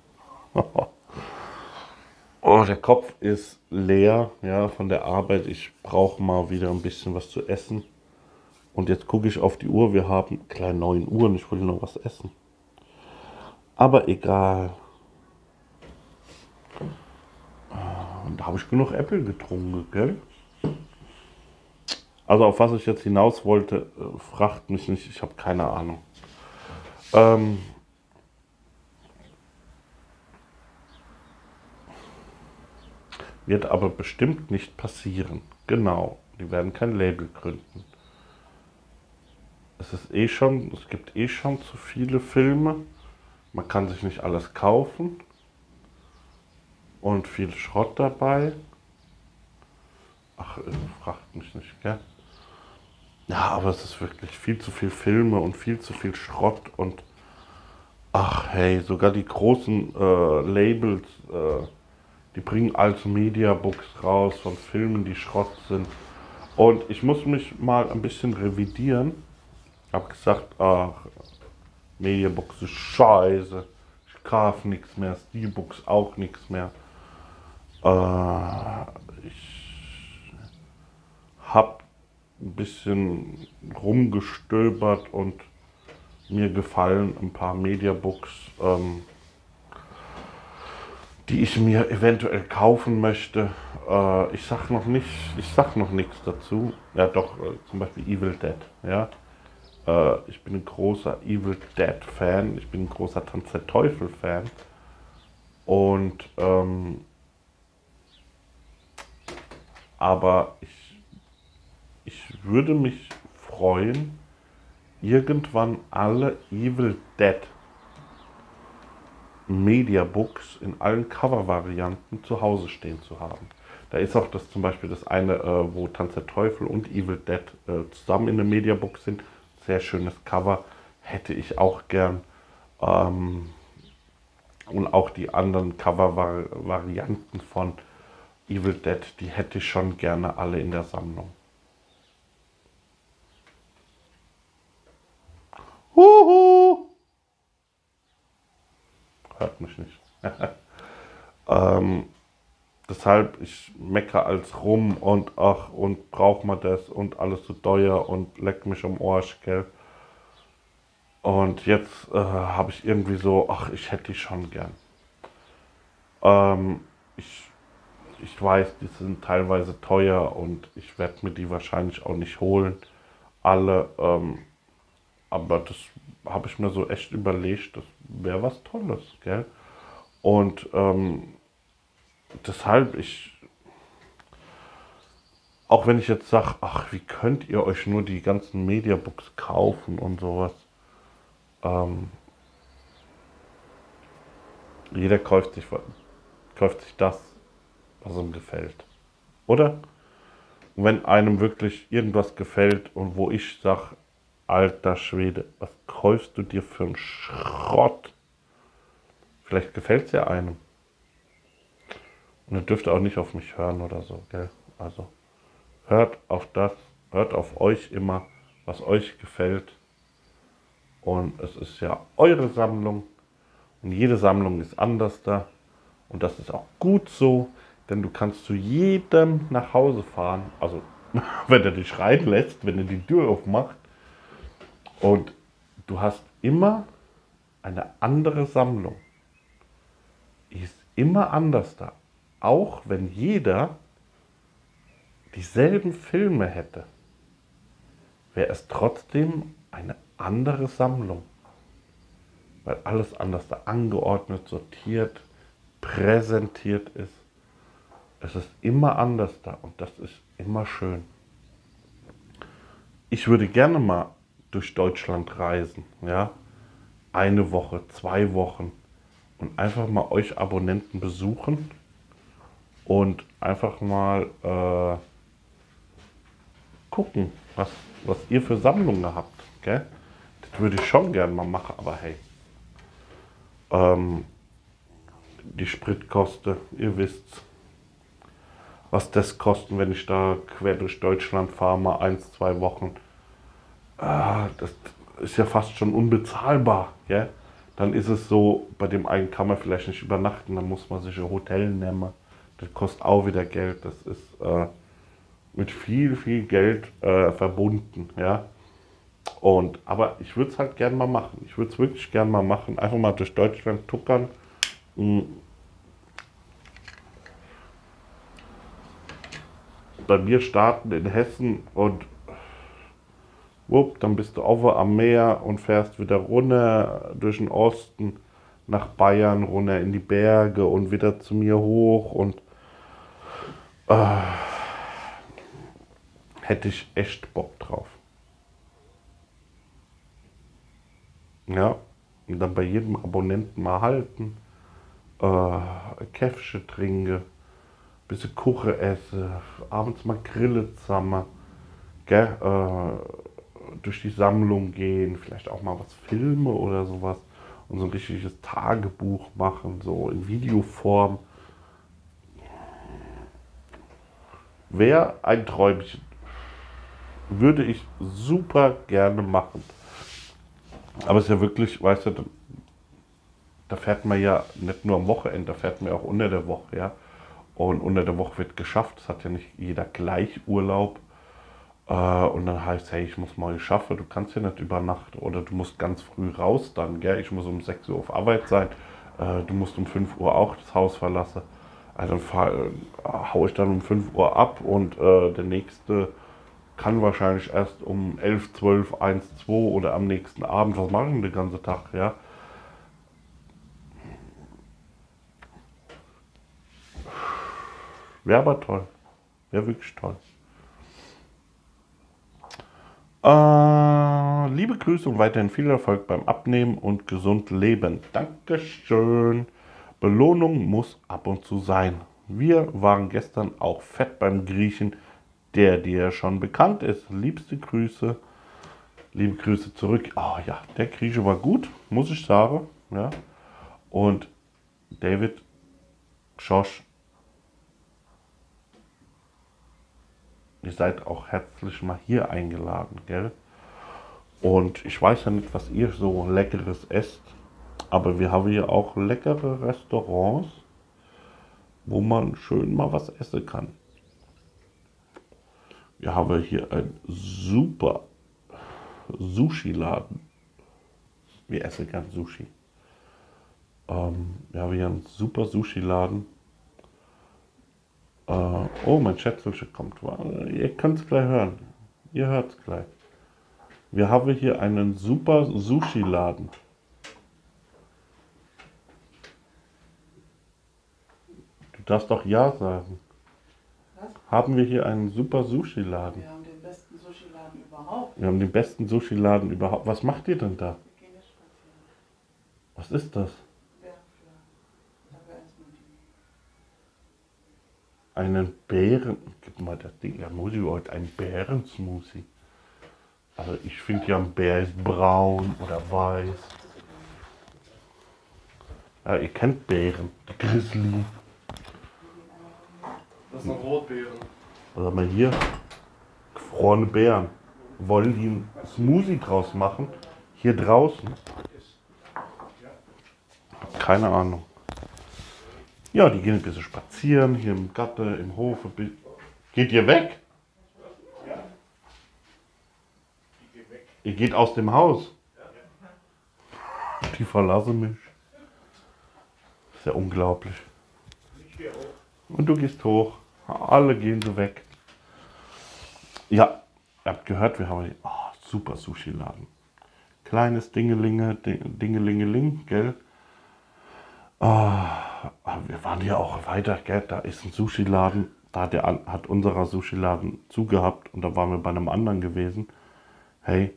Oh, der Kopf ist leer, ja, von der Arbeit. Ich brauche mal wieder ein bisschen was zu essen. Und jetzt gucke ich auf die Uhr. Wir haben gleich neun Uhr und ich will noch was essen. Aber egal. Und da habe ich genug Apple getrunken, gell? Also auf was ich jetzt hinaus wollte, äh, fragt mich nicht. Ich habe keine Ahnung. Ähm, wird aber bestimmt nicht passieren. Genau. Die werden kein Label gründen. Es ist eh schon, es gibt eh schon zu viele Filme. Man kann sich nicht alles kaufen. Und viel Schrott dabei. Ach, äh, fragt mich nicht, gell? Ja, aber es ist wirklich viel zu viel Filme und viel zu viel Schrott und ach hey, sogar die großen äh, Labels, äh, die bringen also Mediabooks raus von Filmen, die Schrott sind. Und ich muss mich mal ein bisschen revidieren. Ich habe gesagt, ach, Mediabooks ist scheiße. Ich kaufe nichts mehr, Steelbooks auch nichts mehr. Äh, ich habe ein bisschen rumgestöbert und mir gefallen ein paar Mediabooks, ähm, die ich mir eventuell kaufen möchte. Äh, ich sag noch nicht, ich sag noch nichts dazu. Ja, doch, äh, zum Beispiel Evil Dead. Ja, äh, ich bin ein großer Evil Dead Fan. Ich bin ein großer Tanz der Teufel Fan. Und ähm, aber ich, ich würde mich freuen, irgendwann alle Evil Dead Mediabooks in allen Cover-Varianten zu Hause stehen zu haben. Da ist auch das zum Beispiel das eine, äh, wo Tanz der Teufel und Evil Dead äh, zusammen in einem Mediabook sind. Sehr schönes Cover, hätte ich auch gern. Ähm, und auch die anderen Cover-Varianten von Evil Dead, die hätte ich schon gerne alle in der Sammlung. Huhu! Hört mich nicht. ähm, deshalb, ich meckere als rum und ach, und braucht man das und alles zu teuer und leck mich am Arsch, gell. Und jetzt äh, habe ich irgendwie so, ach, ich hätte die schon gern. Ähm, ich, ich weiß, die sind teilweise teuer und ich werde mir die wahrscheinlich auch nicht holen. Alle, ähm, aber das habe ich mir so echt überlegt, das wäre was Tolles, gell? Und ähm, deshalb, ich, auch wenn ich jetzt sage, ach, wie könnt ihr euch nur die ganzen Mediabooks kaufen und sowas. Ähm, jeder kauft sich, kauft sich das, was ihm gefällt. Oder? Und wenn einem wirklich irgendwas gefällt und wo ich sage, alter Schwede, was kaufst du dir für einen Schrott? Vielleicht gefällt es ja einem. Und ihr dürft auch nicht auf mich hören oder so, gell? Also hört auf das, hört auf euch immer, was euch gefällt. Und es ist ja eure Sammlung. Und jede Sammlung ist anders da. Und das ist auch gut so, denn du kannst zu jedem nach Hause fahren. Also wenn er dich reinlässt, wenn er die Tür aufmacht. Und du hast immer eine andere Sammlung. Die ist immer anders da. Auch wenn jeder dieselben Filme hätte, wäre es trotzdem eine andere Sammlung. Weil alles anders da angeordnet, sortiert, präsentiert ist. Es ist immer anders da und das ist immer schön. Ich würde gerne mal durch Deutschland reisen, ja, eine Woche, zwei Wochen und einfach mal euch Abonnenten besuchen und einfach mal äh, gucken, was, was ihr für Sammlungen habt, gell? Das würde ich schon gerne mal machen, aber hey, ähm, die Spritkosten, ihr wisst, was das kosten, wenn ich da quer durch Deutschland fahre, mal eins, zwei Wochen. Ah, das ist ja fast schon unbezahlbar, gell? Dann ist es so, bei dem einen kann man vielleicht nicht übernachten, dann muss man sich ein Hotel nehmen. Das kostet auch wieder Geld. Das ist äh, mit viel, viel Geld äh, verbunden, ja. Und, aber ich würde es halt gern mal machen. Ich würde es wirklich gern mal machen. Einfach mal durch Deutschland tuckern. Bei mir starten in Hessen und wupp, dann bist du auf am Meer und fährst wieder runter durch den Osten nach Bayern, runter in die Berge und wieder zu mir hoch und äh, hätte ich echt Bock drauf. Ja, und dann bei jedem Abonnenten mal halten, äh, ein Käffchen trinken, bisschen Kuchen essen, abends mal Grille zusammen, gell, äh, durch die Sammlung gehen, vielleicht auch mal was filmen oder sowas und so ein richtiges Tagebuch machen, so in Videoform. Wäre ein Träumchen. Würde ich super gerne machen. Aber es ist ja wirklich, weißt du, da fährt man ja nicht nur am Wochenende, da fährt man auch unter der Woche, ja. Und unter der Woche wird geschafft, es hat ja nicht jeder gleich Urlaub. Äh, und dann heißt, hey, ich muss mal schaffen, du kannst ja nicht übernachten oder du musst ganz früh raus dann, gell? Ich muss um sechs Uhr auf Arbeit sein, äh, du musst um fünf Uhr auch das Haus verlassen. Also dann fahr, äh, hau ich dann um fünf Uhr ab und äh, der nächste kann wahrscheinlich erst um elf, zwölf, eins, zwei oder am nächsten Abend, was machen wir den ganzen Tag, ja? Wäre aber toll. Wäre wirklich toll. Äh, liebe Grüße und weiterhin viel Erfolg beim Abnehmen und gesund leben. Dankeschön. Belohnung muss ab und zu sein. Wir waren gestern auch fett beim Griechen, der dir schon bekannt ist. Liebste Grüße. Liebe Grüße zurück. Oh ja, der Grieche war gut, muss ich sagen. Ja. Und David, Josh, ihr seid auch herzlich mal hier eingeladen, gell? Und ich weiß ja nicht, was ihr so Leckeres esst, aber wir haben hier auch leckere Restaurants, wo man schön mal was essen kann. Wir haben hier einen super Sushi-Laden. Wir essen gern Sushi. Ähm, wir haben hier einen super Sushi-Laden. Äh, oh, mein Schätzelchen kommt. Ihr könnt es gleich hören. Ihr hört es gleich. Wir haben hier einen super Sushi-Laden. Du darfst doch Ja sagen. Was? Haben wir hier einen super Sushi-Laden? Wir haben den besten Sushi-Laden überhaupt. Wir haben den besten Sushi-Laden überhaupt. Was macht ihr denn da? Wir gehen jetzt spazieren. Was ist das? Bärenfleisch. Da wäre ein Smoothie. Einen Bären. Gib mal das Ding. Ja, muss ich heute einen Bärensmoothie. Also ich finde ja, ein Bär ist braun oder weiß. Ja, ihr kennt Bären. Die Grizzly. Das sind Rotbeeren. Was haben wir hier? Gefrorene Beeren. Wollen die einen Smoothie draus machen? Hier draußen? Keine Ahnung. Ja, die gehen ein bisschen spazieren, hier im Gatte, im Hof. Geht ihr weg? Ihr geht aus dem Haus? Die verlassen mich. Ist ja unglaublich. Und du gehst hoch. Alle gehen so weg. Ja, ihr habt gehört, wir haben hier oh, super Sushi-Laden. Kleines Dingelinge, Dingelingeling, gell? Oh, aber wir waren ja auch weiter, gell? Da ist ein Sushi-Laden, da hat, der, an- hat unserer Sushi-Laden zugehabt und da waren wir bei einem anderen gewesen. Hey,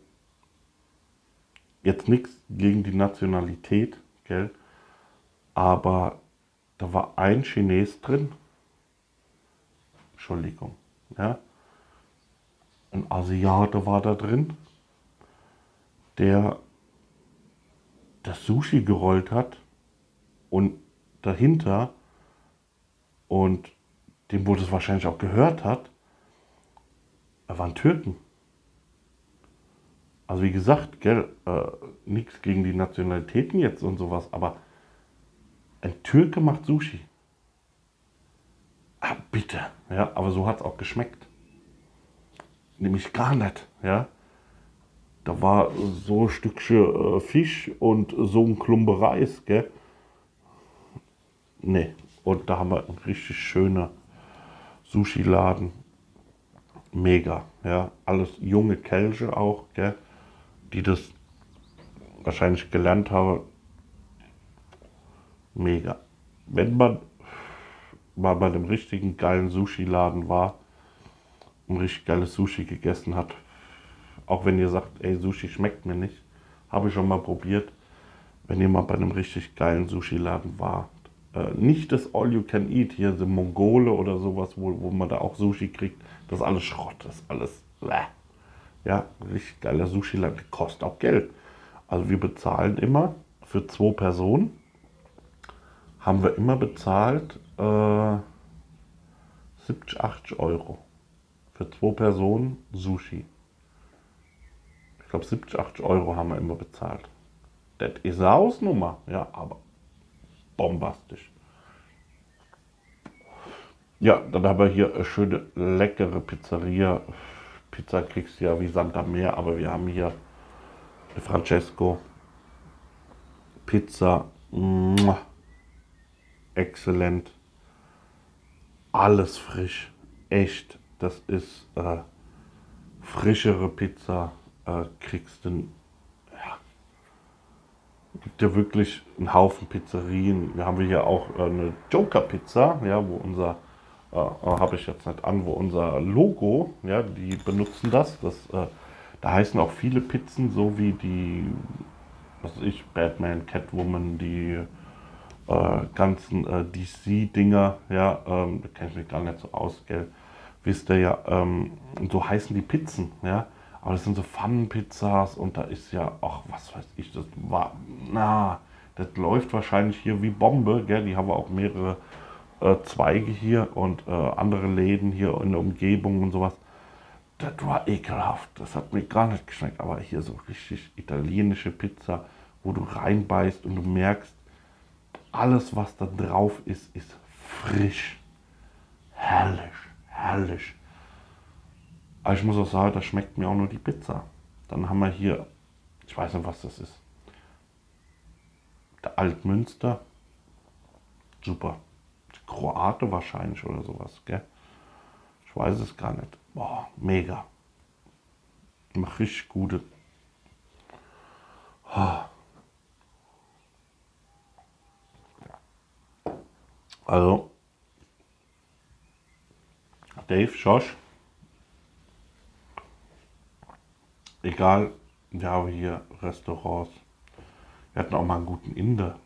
jetzt nichts gegen die Nationalität, gell? Aber da war ein Chines drin, Entschuldigung, ja? Ein Asiate war da drin, der das Sushi gerollt hat und dahinter und dem, wo das wahrscheinlich auch gehört hat, da waren Türken. Also wie gesagt, gell, äh, nichts gegen die Nationalitäten jetzt und sowas, aber ein Türke macht Sushi. Ah, bitte, ja, aber so hat es auch geschmeckt. Nämlich gar nicht, ja. Da war so ein Stückchen äh, Fisch und so ein Klumpe Reis, gell. Nee, und da haben wir einen richtig schönen Sushi-Laden. Mega, ja. Alles junge Kelche auch, gell, die das wahrscheinlich gelernt haben. Mega. Wenn man mal bei einem richtigen geilen Sushi-Laden war und richtig geiles Sushi gegessen hat, auch wenn ihr sagt, ey, Sushi schmeckt mir nicht, habe ich schon mal probiert, wenn ihr mal bei einem richtig geilen Sushi-Laden wart. Äh, nicht das All You Can Eat, hier so Mongole oder sowas, wo, wo man da auch Sushi kriegt, das ist alles Schrott, das ist alles, bäh. Ja, richtig geiler Sushi-Laden, kostet auch Geld. Also wir bezahlen immer für zwei Personen, haben wir immer bezahlt äh, siebzig, achtzig Euro. Für zwei Personen Sushi. Ich glaube siebzig, achtzig Euro haben wir immer bezahlt. Das ist eine Hausnummer, ja, aber bombastisch. Ja, dann haben wir hier eine schöne, leckere Pizzeria. Pizza kriegst du ja wie Sand am Meer, aber wir haben hier Francesco Pizza. Muah, exzellent. Alles frisch. Echt. Das ist äh, frischere Pizza. Äh, kriegst du. Ja, gibt ja wirklich einen Haufen Pizzerien. Wir haben hier auch äh, eine Joker-Pizza, ja, wo unser, äh, äh, habe ich jetzt nicht an, wo unser Logo, ja, die benutzen das. das äh, da heißen auch viele Pizzen, so wie die, was weiß ich, Batman, Catwoman, die äh, ganzen äh, D C-Dinger, ja, ähm, da kenne ich mich gar nicht so aus, gell. Wisst ihr ja, ähm, so heißen die Pizzen, ja. Aber das sind so Pfannenpizzas und da ist ja, ach, was weiß ich, das war, na, das läuft wahrscheinlich hier wie Bombe, gell. Die haben auch mehrere äh, Zweige hier und äh, andere Läden hier in der Umgebung und sowas. Das war ekelhaft, das hat mir gar nicht geschmeckt, aber hier so richtig italienische Pizza, wo du reinbeißt und du merkst, alles, was da drauf ist, ist frisch. Herrlich, herrlich. Aber ich muss auch sagen, da schmeckt mir auch nur die Pizza. Dann haben wir hier, ich weiß nicht, was das ist. Der Altmünster. Super. Kroate wahrscheinlich oder sowas, gell? Ich weiß es gar nicht. Boah, mega. Macht richtig gute. Also, Dave, Josh, egal, wir haben hier Restaurants. Wir hatten auch mal einen guten Inder.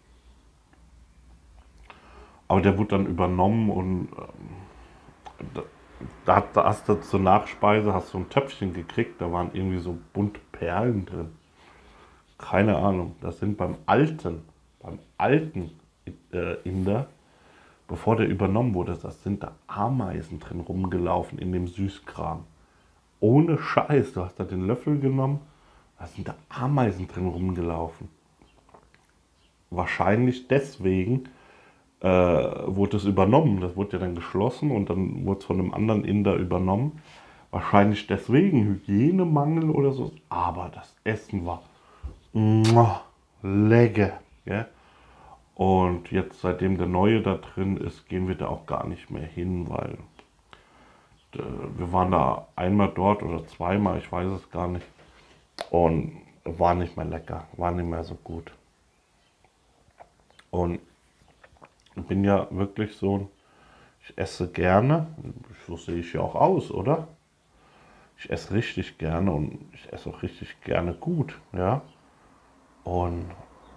Aber der wurde dann übernommen und ähm, da, da, da hast du zur Nachspeise hast du ein Töpfchen gekriegt, da waren irgendwie so bunte Perlen drin. Keine Ahnung, das sind beim alten, beim alten äh, Inder, bevor der übernommen wurde, das sind da Ameisen drin rumgelaufen in dem Süßkram. Ohne Scheiß, du hast da den Löffel genommen, da sind da Ameisen drin rumgelaufen. Wahrscheinlich deswegen äh, wurde es übernommen. Das wurde ja dann geschlossen und dann wurde es von einem anderen Inder übernommen. Wahrscheinlich deswegen Hygienemangel oder so. Aber das Essen war muah, lecker. Ja? Und jetzt, seitdem der Neue da drin ist, gehen wir da auch gar nicht mehr hin, weil äh, wir waren da einmal dort oder zweimal, ich weiß es gar nicht. Und war nicht mehr lecker, war nicht mehr so gut. Und bin ja wirklich so ein, ich esse gerne, so sehe ich ja auch aus, oder? Ich esse richtig gerne und ich esse auch richtig gerne gut, ja. Und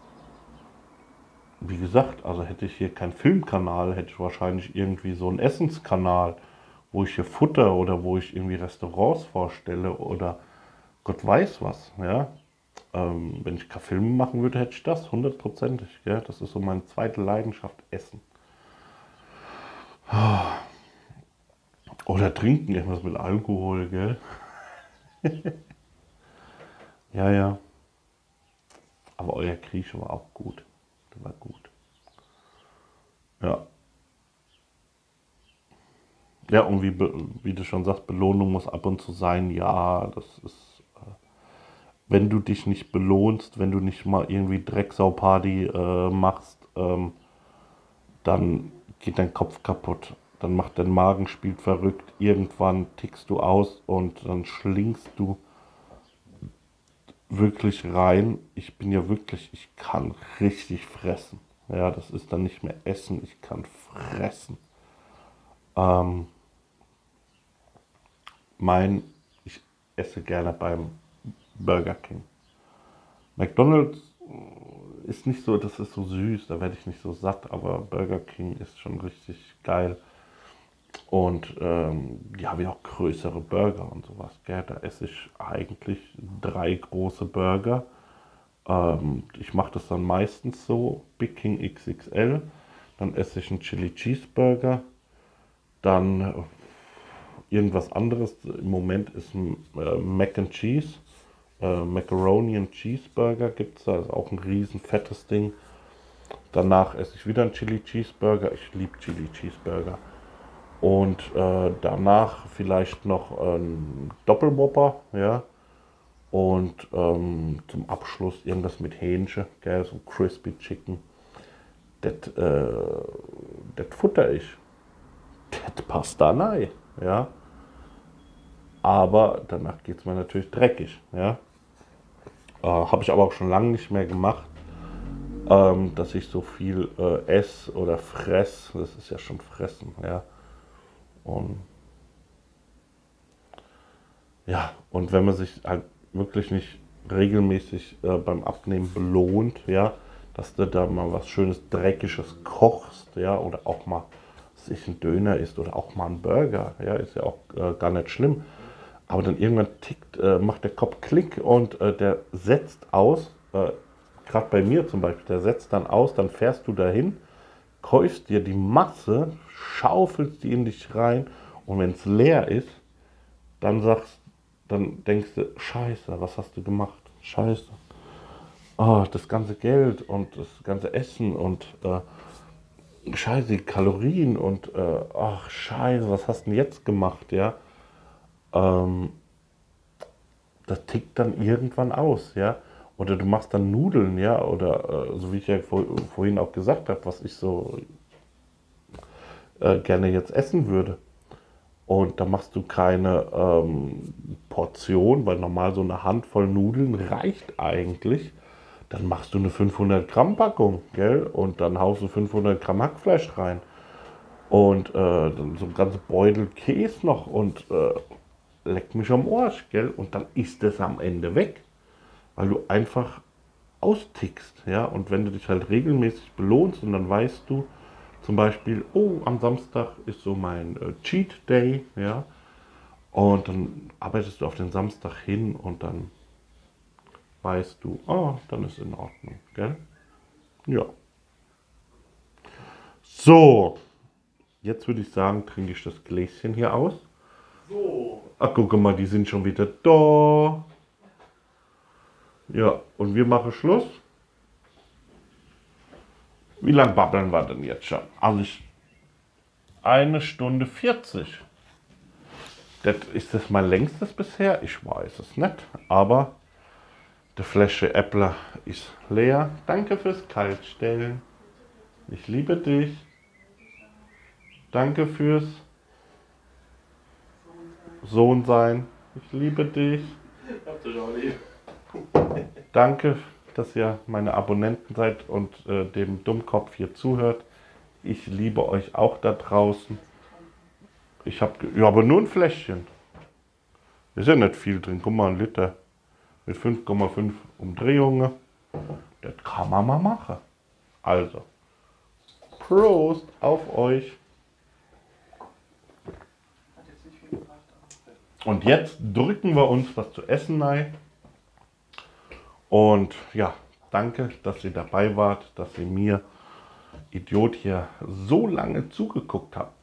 wie gesagt, also hätte ich hier keinen Filmkanal, hätte ich wahrscheinlich irgendwie so einen Essenskanal, wo ich hier Futter oder wo ich irgendwie Restaurants vorstelle oder Gott weiß was, ja. Ähm, wenn ich keine Filme machen würde, hätte ich das, hundertprozentig, ja. Das ist so meine zweite Leidenschaft, Essen. Oder trinken, irgendwas mit Alkohol, gell. Ja, ja. Aber euer Grieche war auch gut. Der war gut. Ja. Ja, und wie, be- wie du schon sagst, Belohnung muss ab und zu sein. Ja, das ist, wenn du dich nicht belohnst, wenn du nicht mal irgendwie Drecksau-Party äh, machst, ähm, dann geht dein Kopf kaputt. Dann macht dein Magen, spielt verrückt. Irgendwann tickst du aus und dann schlingst du wirklich rein. Ich bin ja wirklich, ich kann richtig fressen. Ja, das ist dann nicht mehr Essen, ich kann fressen. Ähm, mein, ich esse gerne beim Burger King. McDonald's ist nicht so, das ist so süß, da werde ich nicht so satt, aber Burger King ist schon richtig geil. Und ähm, die haben ja auch größere Burger und sowas. Gell? Da esse ich eigentlich drei große Burger. Ähm, ich mache das dann meistens so, Big King X X L. Dann esse ich einen Chili Cheeseburger. Dann äh, irgendwas anderes. Im Moment ist ein äh, Mac and Cheese. Äh, Macaroni and Cheeseburger gibt es da. Das ist auch ein riesen fettes Ding. Danach esse ich wieder einen Chili Cheeseburger. Ich liebe Chili Cheeseburger. Und äh, danach vielleicht noch ein Doppelwhopper, ja. Und ähm, zum Abschluss irgendwas mit Hähnchen, gell, so Crispy Chicken. Das äh, das futter ich. Das passt da rein, ja. Aber danach geht es mir natürlich dreckig, ja. Äh, Habe ich aber auch schon lange nicht mehr gemacht, ähm, dass ich so viel äh, esse oder fress. Das ist ja schon fressen, ja. Und ja, und wenn man sich halt wirklich nicht regelmäßig äh, beim Abnehmen belohnt, ja, dass du da mal was Schönes, Dreckiges kochst, ja, oder auch mal sich ein Döner isst oder auch mal ein Burger, ja, ist ja auch äh, gar nicht schlimm. Aber dann irgendwann tickt, äh, macht der Kopf Klick und äh, der setzt aus, äh, gerade bei mir zum Beispiel, der setzt dann aus, dann fährst du dahin, käufst dir die Masse, schaufelst die in dich rein und wenn es leer ist, dann sagst, dann denkst du, Scheiße, was hast du gemacht? Scheiße. Oh, das ganze Geld und das ganze Essen und äh, Scheiße, die Kalorien und äh, ach Scheiße, was hast du denn jetzt gemacht, ja? Ähm, das tickt dann irgendwann aus, ja? Oder du machst dann Nudeln, ja? Oder äh, so wie ich ja vor, vorhin auch gesagt habe, was ich so äh, gerne jetzt essen würde. Und da machst du keine ähm, Portion, weil normal so eine Handvoll Nudeln reicht eigentlich. Dann machst du eine fünfhundert Gramm Packung, gell? Und dann haust du fünfhundert Gramm Hackfleisch rein. Und äh, dann so ein ganzer Beutel Käse noch und äh, leck mich am Arsch, gell? Und dann ist das am Ende weg, weil du einfach austickst, ja? Und wenn du dich halt regelmäßig belohnst und dann weißt du, zum Beispiel, oh, am Samstag ist so mein äh, Cheat Day, ja. Und dann arbeitest du auf den Samstag hin und dann weißt du, oh, dann ist in Ordnung, gell? Ja. So, jetzt würde ich sagen, trinke ich das Gläschen hier aus. So, Ach, guck mal, die sind schon wieder da. Ja, und wir machen Schluss. Wie lange babbeln wir denn jetzt schon? Also ich, eine Stunde vierzig. Das, ist das mein längstes bisher? Ich weiß es nicht. Aber die Flasche Äppler ist leer. Danke fürs Kaltstellen. Ich liebe dich. Danke fürs Sohn sein. Ich liebe dich. habt ihr auch lieb. Danke, dass ihr meine Abonnenten seid und äh, dem Dummkopf hier zuhört. Ich liebe euch auch da draußen. Ich habe, ja, aber nur ein Fläschchen. Ist ja nicht viel drin. Guck mal, ein Liter mit fünf Komma fünf Umdrehungen. Das kann man mal machen. Also, Prost auf euch. Hat jetzt nicht viel gebracht, aber. Und jetzt drücken wir uns was zu essen rein. Und ja, danke, dass ihr dabei wart, dass ihr mir, Idiot, hier so lange zugeguckt habt.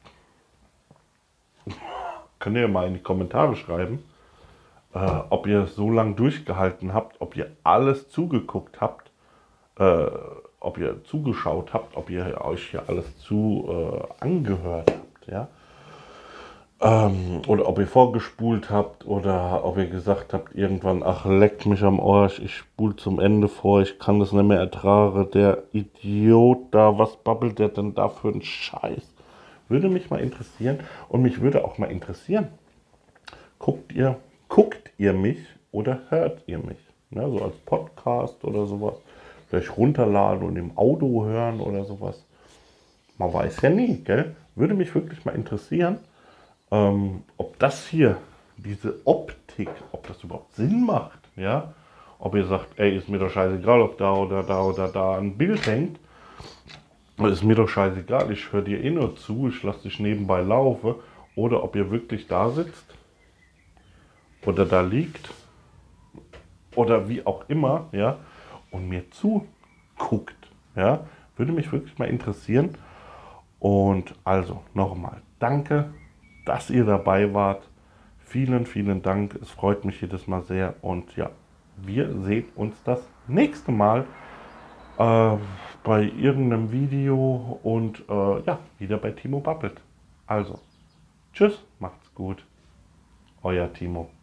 Könnt ihr mal in die Kommentare schreiben, äh, ob ihr so lange durchgehalten habt, ob ihr alles zugeguckt habt, äh, ob ihr zugeschaut habt, ob ihr euch hier alles zu äh, angehört habt, ja. Ähm, oder ob ihr vorgespult habt oder ob ihr gesagt habt irgendwann, ach leckt mich am Arsch, ich spule zum Ende vor, ich kann das nicht mehr ertragen, der Idiot da, was babbelt der denn da für einen Scheiß? Würde mich mal interessieren und mich würde auch mal interessieren, guckt ihr, guckt ihr mich oder hört ihr mich? Ne, so als Podcast oder sowas, vielleicht runterladen und im Auto hören oder sowas. Man weiß ja nie, gell? Würde mich wirklich mal interessieren. Ähm, ob das hier, diese Optik, ob das überhaupt Sinn macht, ja? Ob ihr sagt, ey, ist mir doch scheißegal, ob da oder da oder da ein Bild hängt. Ist mir doch scheißegal, ich höre dir eh nur zu, ich lasse dich nebenbei laufen. Oder ob ihr wirklich da sitzt oder da liegt oder wie auch immer, ja, und mir zuguckt, ja? Würde mich wirklich mal interessieren. Und also nochmal, danke, dass ihr dabei wart. Vielen, vielen Dank. Es freut mich jedes Mal sehr. Und ja, wir sehen uns das nächste Mal äh, bei irgendeinem Video und äh, ja, wieder bei Timo Babbelt. Also, tschüss, macht's gut. Euer Timo.